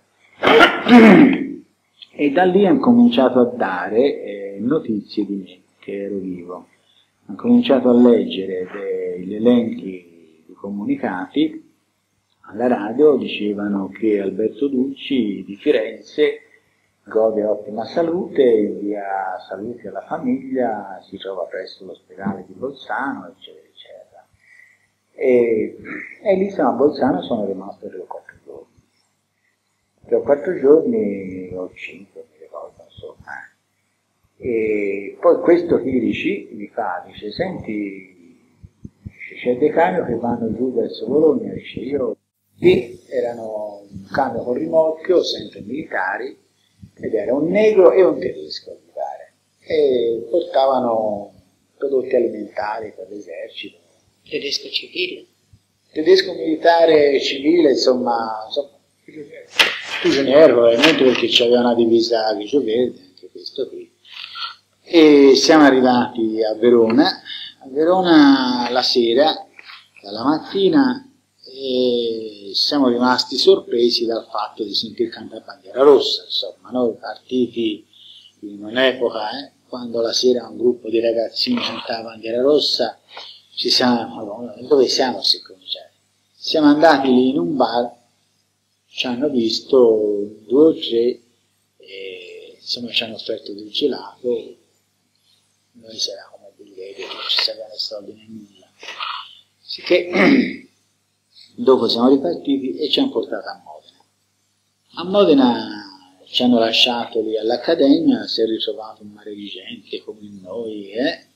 B: E da lì hanno cominciato a dare eh, notizie di me, che ero vivo. Hanno cominciato a leggere degli elenchi di comunicati. Alla radio dicevano che Alberto Ducci di Firenze gode ottima salute, invia saluti alla famiglia, si trova presso l'ospedale di Bolzano, eccetera, eccetera. E, e lì siamo a Bolzano, sono rimasto tre o quattro giorni. Tre o quattro giorni o cinque, mi ricordo, insomma. E poi questo Chirici mi fa, dice, senti, c'è dei camion che vanno giù verso Bologna, dice, io... Lì erano un camion con rimorchio, sempre militari, ed era un negro e un tedesco, mi pare, e portavano prodotti alimentari per l'esercito.
C: Tedesco civile?
B: Tedesco militare civile, insomma, insomma prigioniero probabilmente, perché c'aveva una divisa grigio-verde, anche questo qui. E siamo arrivati a Verona, a Verona la sera, dalla mattina, e siamo rimasti sorpresi dal fatto di sentir cantare Bandiera Rossa, insomma, noi partiti in un'epoca, eh, quando la sera un gruppo di ragazzini cantava Bandiera Rossa, ci siamo, Madonna, dove siamo si cominciare? Siamo andati lì in un bar, ci hanno visto due o tre, e, insomma ci hanno offerto del gelato, noi si era come biglietti, non ci servono soldi né nulla. Sicché dopo siamo ripartiti e ci hanno portato a Modena. A Modena ci hanno lasciato lì all'Accademia, si è ritrovato un mare di gente come noi, eh?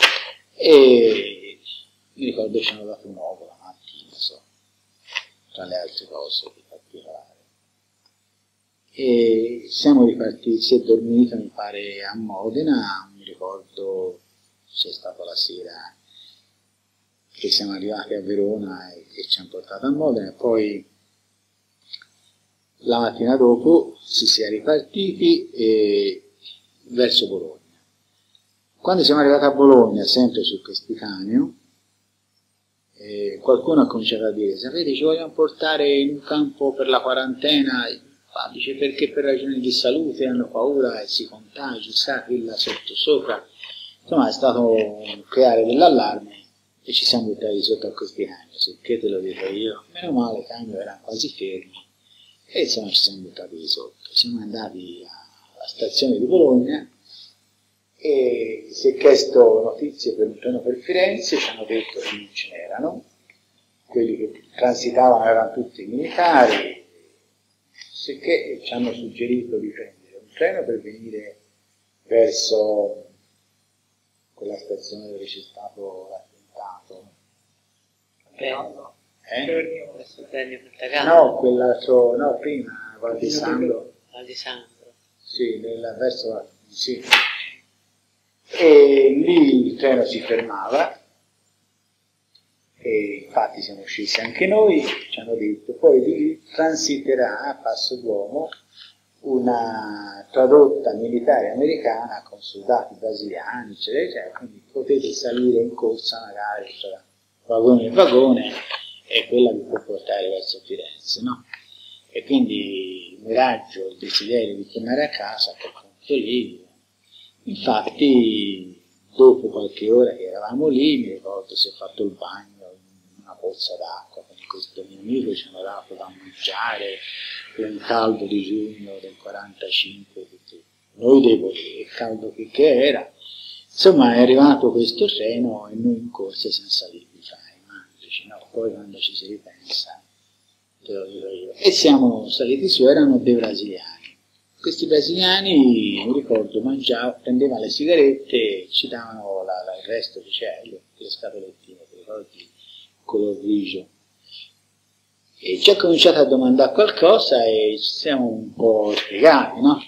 B: E mi ricordo che ci hanno dato un uovo la mattina, so, tra le altre cose di particolare. E siamo ripartiti, si è dormito mi pare a Modena, mi ricordo c'è stata la sera che siamo arrivati a Verona e, e ci hanno portato a Modena, e poi la mattina dopo si sia ripartiti e, verso Bologna. Quando siamo arrivati a Bologna, sempre sul Casticanio, eh, qualcuno ha cominciato a dire: sapete, ci vogliono portare in un campo per la quarantena. Ah, dice perché per ragioni di salute hanno paura e si contagia, sa, qui là sotto sopra. Insomma, è stato un creare dell'allarme e ci siamo buttati sotto a questi camion, sicché te lo dico io. Meno male, i camion erano quasi fermi e insomma ci siamo buttati di sotto. Siamo andati alla stazione di Bologna e si è chiesto notizie per un treno per Firenze, ci hanno detto che non ce n'erano, quelli che transitavano erano tutti militari, sicché ci hanno suggerito di prendere un treno per venire verso quella stazione dove c'è stato l'attentato.
C: Bello.
B: Eh?
C: Verso Bernio Montagano?
B: No, quell'altro, no, prima, Val di Sandro.
C: Val di Sandro.
B: Sì, nel, verso, sì. E lì il treno si fermava, e infatti siamo scesi anche noi, ci hanno detto, poi lì transiterà a Passo d'Uomo una tradotta militare americana con soldati brasiliani, eccetera, eccetera, quindi potete salire in corsa magari tra vagone e vagone e quella vi può portare verso Firenze, no? E quindi il miraggio, il desiderio di tornare a casa a quel punto lì. Infatti dopo qualche ora che eravamo lì, mi ricordo si è fatto il bagno in una pozza d'acqua con questo mio amico, ci hanno dato da mangiare, un caldo di giugno del quarantacinque, noi devo dire, il caldo che, che era. Insomma, è arrivato questo treno e noi in corsa siamo saliti fra i mangici, no? Poi quando ci si ripensa, te lo dico io. E siamo saliti su, erano dei brasiliani. Questi brasiliani, mi ricordo, mangiavano, prendevano le sigarette, ci davano la, la, il resto di cielo, le scatolettine, ti ricordi, color grigio. E ci ha cominciato a domandare qualcosa e ci siamo un po' spiegati, no?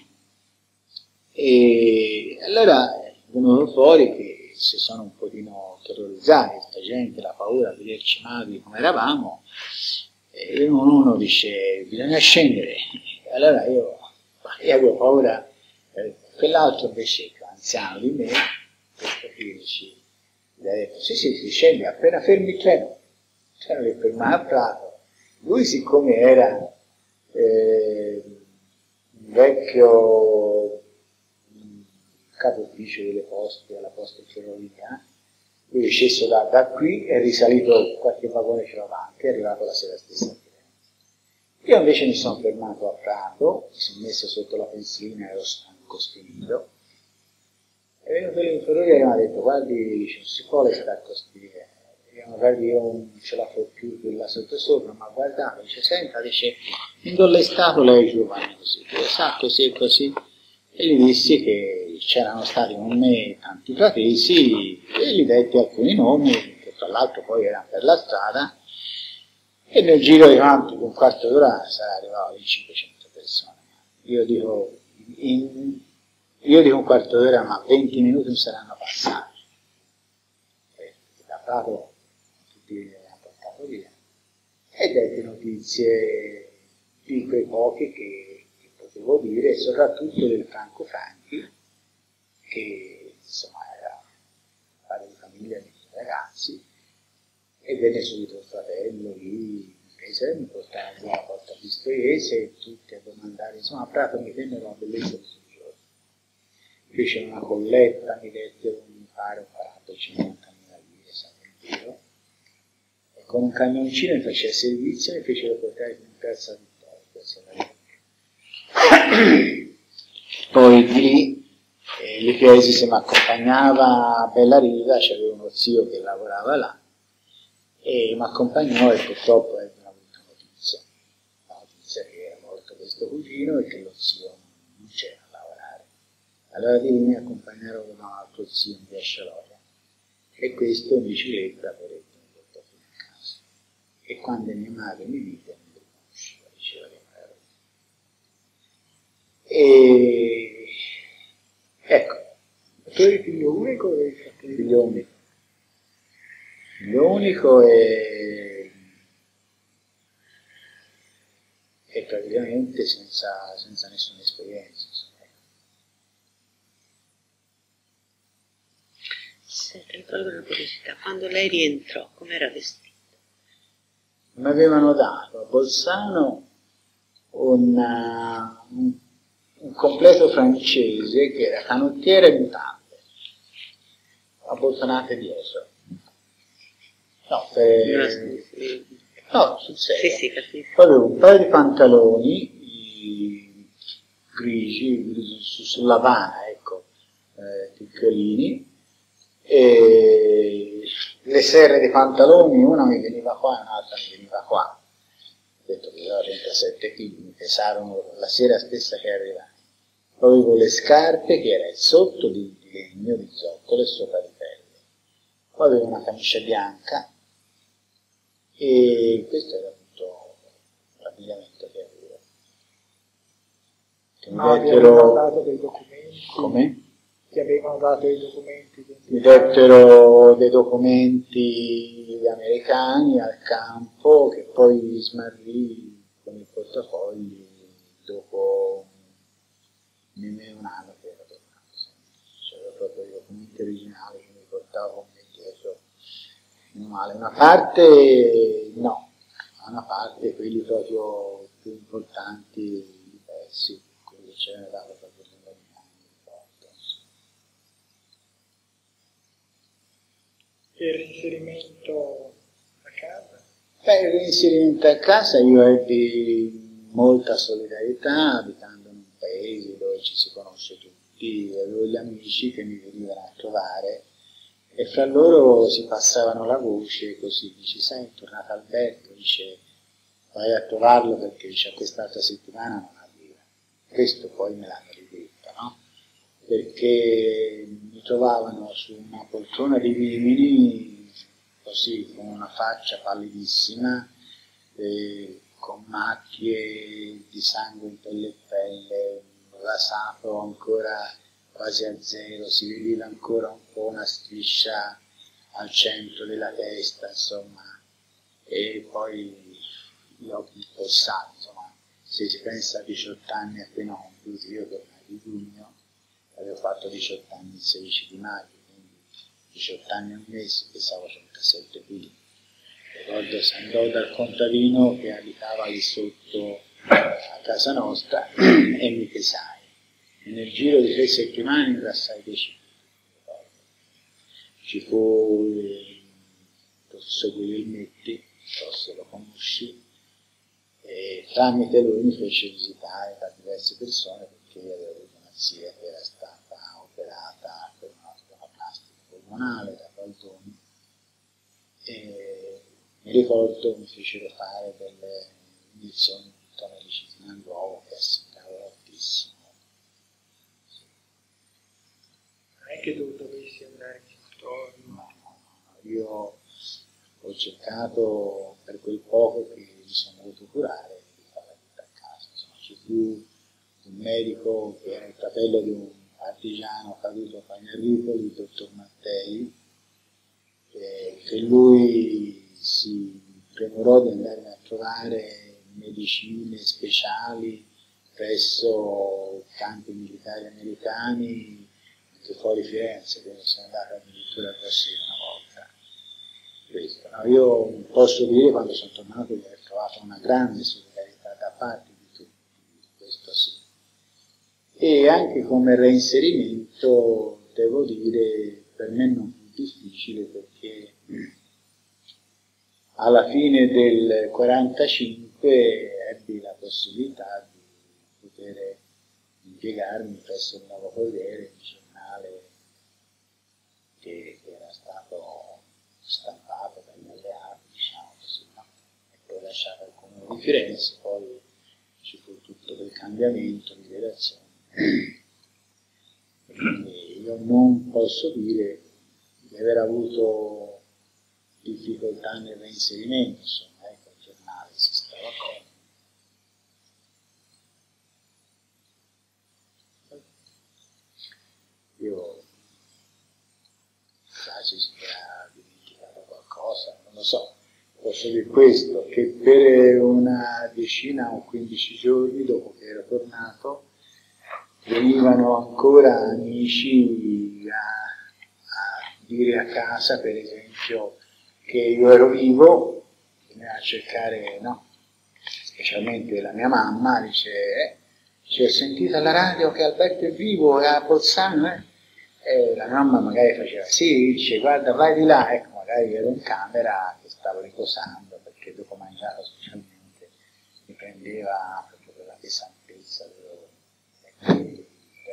B: E allora è venuto fuori che si sono un pochino terrorizzati questa gente, la paura di vederci magri come eravamo, e uno dice bisogna scendere. E allora io, io avevo paura, eh, quell'altro invece più anziano di me, questo Filici, gli ha detto sì sì si scende, appena fermi il treno, il treno che fermava a Prato. Lui siccome era eh, un vecchio capo ufficio delle poste, alla posta ferrovia, lui è sceso da, da qui, è risalito qualche vagone ce l'avanti, è arrivato la sera stessa a Firenze. Io invece mi sono fermato a Prato, mi sono messo sotto la pensilina, ero stanco, sfinito, è venuto l'inferriere e mi ha detto guardi, dice, non si può restare così, magari io non ce la fa più quella sotto sopra, ma guardate, dice, senta, dice, in dove è stato lei giovane così, dice, sa così e così, e gli dissi che c'erano stati con me tanti fratesi e gli detti alcuni nomi, che tra l'altro poi erano per la strada, e nel giro di quanto, un quarto d'ora sarà arrivato in cinquecento persone. Io dico, in, io dico un quarto d'ora, ma venti minuti non saranno passati. E da Prato ha portato via e dette notizie di quei pochi che, che potevo dire, e soprattutto del Franco Franchi, che insomma era padre di famiglia dei miei ragazzi, e venne subito il fratello lì, invece mi portava giù alla porta Pistoiese e tutti a domandare, insomma a Prato mi vennero una bellezza di giorno. Fece una colletta, mi dette mi pare un quaranta cinquanta mila lire, sa per Dio. con un camioncino mi faceva servizio e mi fecero portare in piazza Vittoria. Poi di lì eh, gli chiesi se mi accompagnava a Bellariva, c'avevo uno zio che lavorava là, e mi accompagnò e purtroppo ebbe una brutta notizia, la notizia che era morto questo cugino e che lo zio non c'era a lavorare. Allora di lì mi accompagnarono da un altro zio in via Scialoia, e questo in bicicletta per mi portò fino a casa. E quando mia madre mi vide mi riconosceva, diceva che non ero. E ecco,
A: tu eri figlio unico o eri fratello?
B: figlio unico. Figlio unico e, e praticamente senza, senza nessuna esperienza.
C: Senti, mi tolgo una curiosità. Quando lei rientrò, com'era vestita?
B: Mi avevano dato a Bolzano una, un, un completo francese che era canottiera e mutande, abbottonate dietro. No, per, no, sul serio.
C: Sì, sì, capisco.
B: Poi avevo un paio di pantaloni grigi, grigi sulla vana, ecco, eh, piccolini, e le serre dei pantaloni, una mi veniva qua e un'altra mi veniva qua. Ho detto che avevo trentasette chili, mi pesarono la sera stessa che arrivai. Poi avevo le scarpe che era il sotto di, di legno, di zoccolo e sopra di pelle. Poi avevo una camicia bianca e questo era tutto l'abbigliamento che avevo. Che mi
A: Ma
B: dettero...
A: avevano dato dei documenti?
B: Come?
A: Ti avevano dato dei documenti?
B: Mi dettero dei documenti americani al campo che poi smarrì con il portafogli dopo nemmeno un anno che ero tornato. C'erano proprio i documenti originali che mi portavo con me dietro. Meno male. Una parte no, una parte quelli proprio più importanti, diversi, quelli che c'erano dato proprio nell'anno di porto.
A: E il reinserimento a casa?
B: Beh, il reinserimento a casa io ebbi molta solidarietà, abitando in un paese dove ci si conosce tutti, avevo gli amici che mi venivano a trovare e fra loro si passavano la voce così, dice, sai, è tornato Alberto, dice, vai a trovarlo perché dice, quest'altra settimana non arriva. Questo poi me l'hanno ridetto, no? Perché mi trovavano su una poltrona di Vimini, così, con una faccia pallidissima, eh, con macchie di sangue in pelle e pelle, rasato ancora quasi a zero, si vedeva ancora un po' una striscia al centro della testa, insomma, e poi gli occhi fossati, insomma, se si pensa a diciotto anni appena compiuti, io tornai di giugno, avevo fatto diciotto anni il sedici di maggio, quindi diciotto anni e un mese, pesavo trentasette chili. Ricordo se andò dal contadino che abitava lì sotto a casa nostra e mi pesai. E nel giro di tre settimane ingrassai dieci chili. Ci fu il professor Guglielmetti, forse lo conosci, e tramite lui mi fece visitare da diverse persone perché avevo avuto una zia che era stata operata per una plastica polmonale da Baldoni e mi ricordo mi fecero fare delle iniezioni di tonericina nuovo che assimilavo altissimo.
A: Non è che tu dovessi andare in sanatorio?
B: No, no, no, io ho cercato per quel poco che mi sono dovuto curare di fare la vita a casa. Insomma, c'è più un medico che era il fratello di un artigiano caduto a Pagnaripoli, il dottor Mattei, eh, che lui si premurò di andare a trovare medicine speciali presso i campi militari americani anche fuori Firenze, quindi sono andato addirittura a Rossino una volta. Questo, no? Io posso dire quando sono tornato di aver trovato una grande solidarietà da parte di tutti, questo sì. E anche come reinserimento devo dire per me non fu difficile perché alla fine del quarantacinque ebbi la possibilità di poter impiegarmi presso il Nuovo Corriere, il giornale che era stato stampato dagli alleati, diciamo così, no? E poi lasciato al Comune di Firenze, poi ci fu tutto quel cambiamento di redazione. Quindi io non posso dire di aver avuto difficoltà nel reinserimento, insomma, ecco, il giornale si stava bene. Io sa se si era dimenticato qualcosa, non lo so. Posso dire questo, che per una decina o quindici giorni dopo che ero tornato venivano ancora amici a, a dire a casa, per esempio, che io ero vivo, veniva a cercare, no? Specialmente la mia mamma, dice, eh, ci ho sentito alla radio che Alberto è vivo, è a Bolzano, eh? E la mamma magari faceva, sì, dice, guarda, vai di là, ecco, magari ero in camera che stavo riposando, perché dopo mangiare specialmente mi prendeva proprio quella pesantezza, ecco.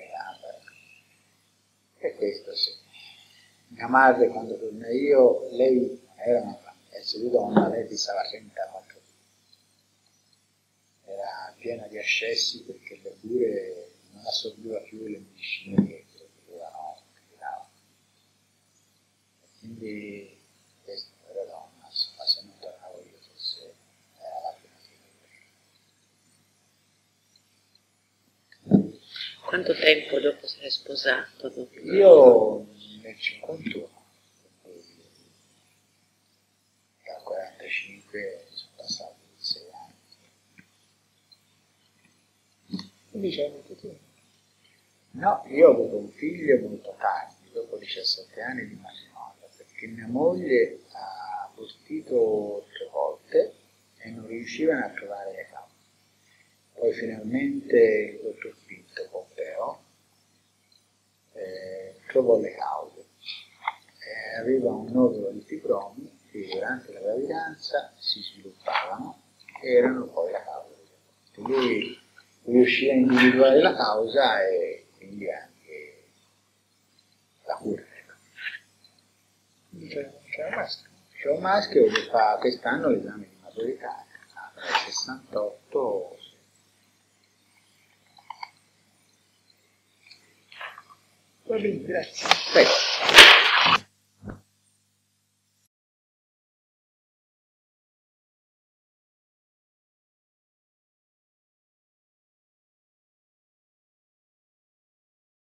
B: E questo sì. Mia madre, quando tornai io, lei era una pezzo di donna, lei pesava trentaquattro chili. Era piena di ascessi perché le cure non assorbiva più le medicine che dovevano, che davano. Quindi questa era donna, insomma, se non tornavo io forse era la prima figlia.
C: Quanto tempo dopo sei sposato? Dopo?
B: Io nel cinquantuno, dal quarantacinque sono passati sei anni. Diciamo tu? No, io ho avuto un figlio molto tardi, dopo diciassette anni di matrimonio, perché mia moglie ha abortito tre volte e non riuscivano a trovare le cause. Poi finalmente il dottor Pinto Pompeo eh, trovò le cause. Eh, aveva un nodulo di fibromi che durante la gravidanza si sviluppavano e erano poi la causa degli aborti. Lui riuscì a individuare la causa e quindi anche la cura. C'è, c'è un maschio. C'è un maschio che fa quest'anno l'esame di maturità, nel sessantotto. Va bene, grazie. Prego.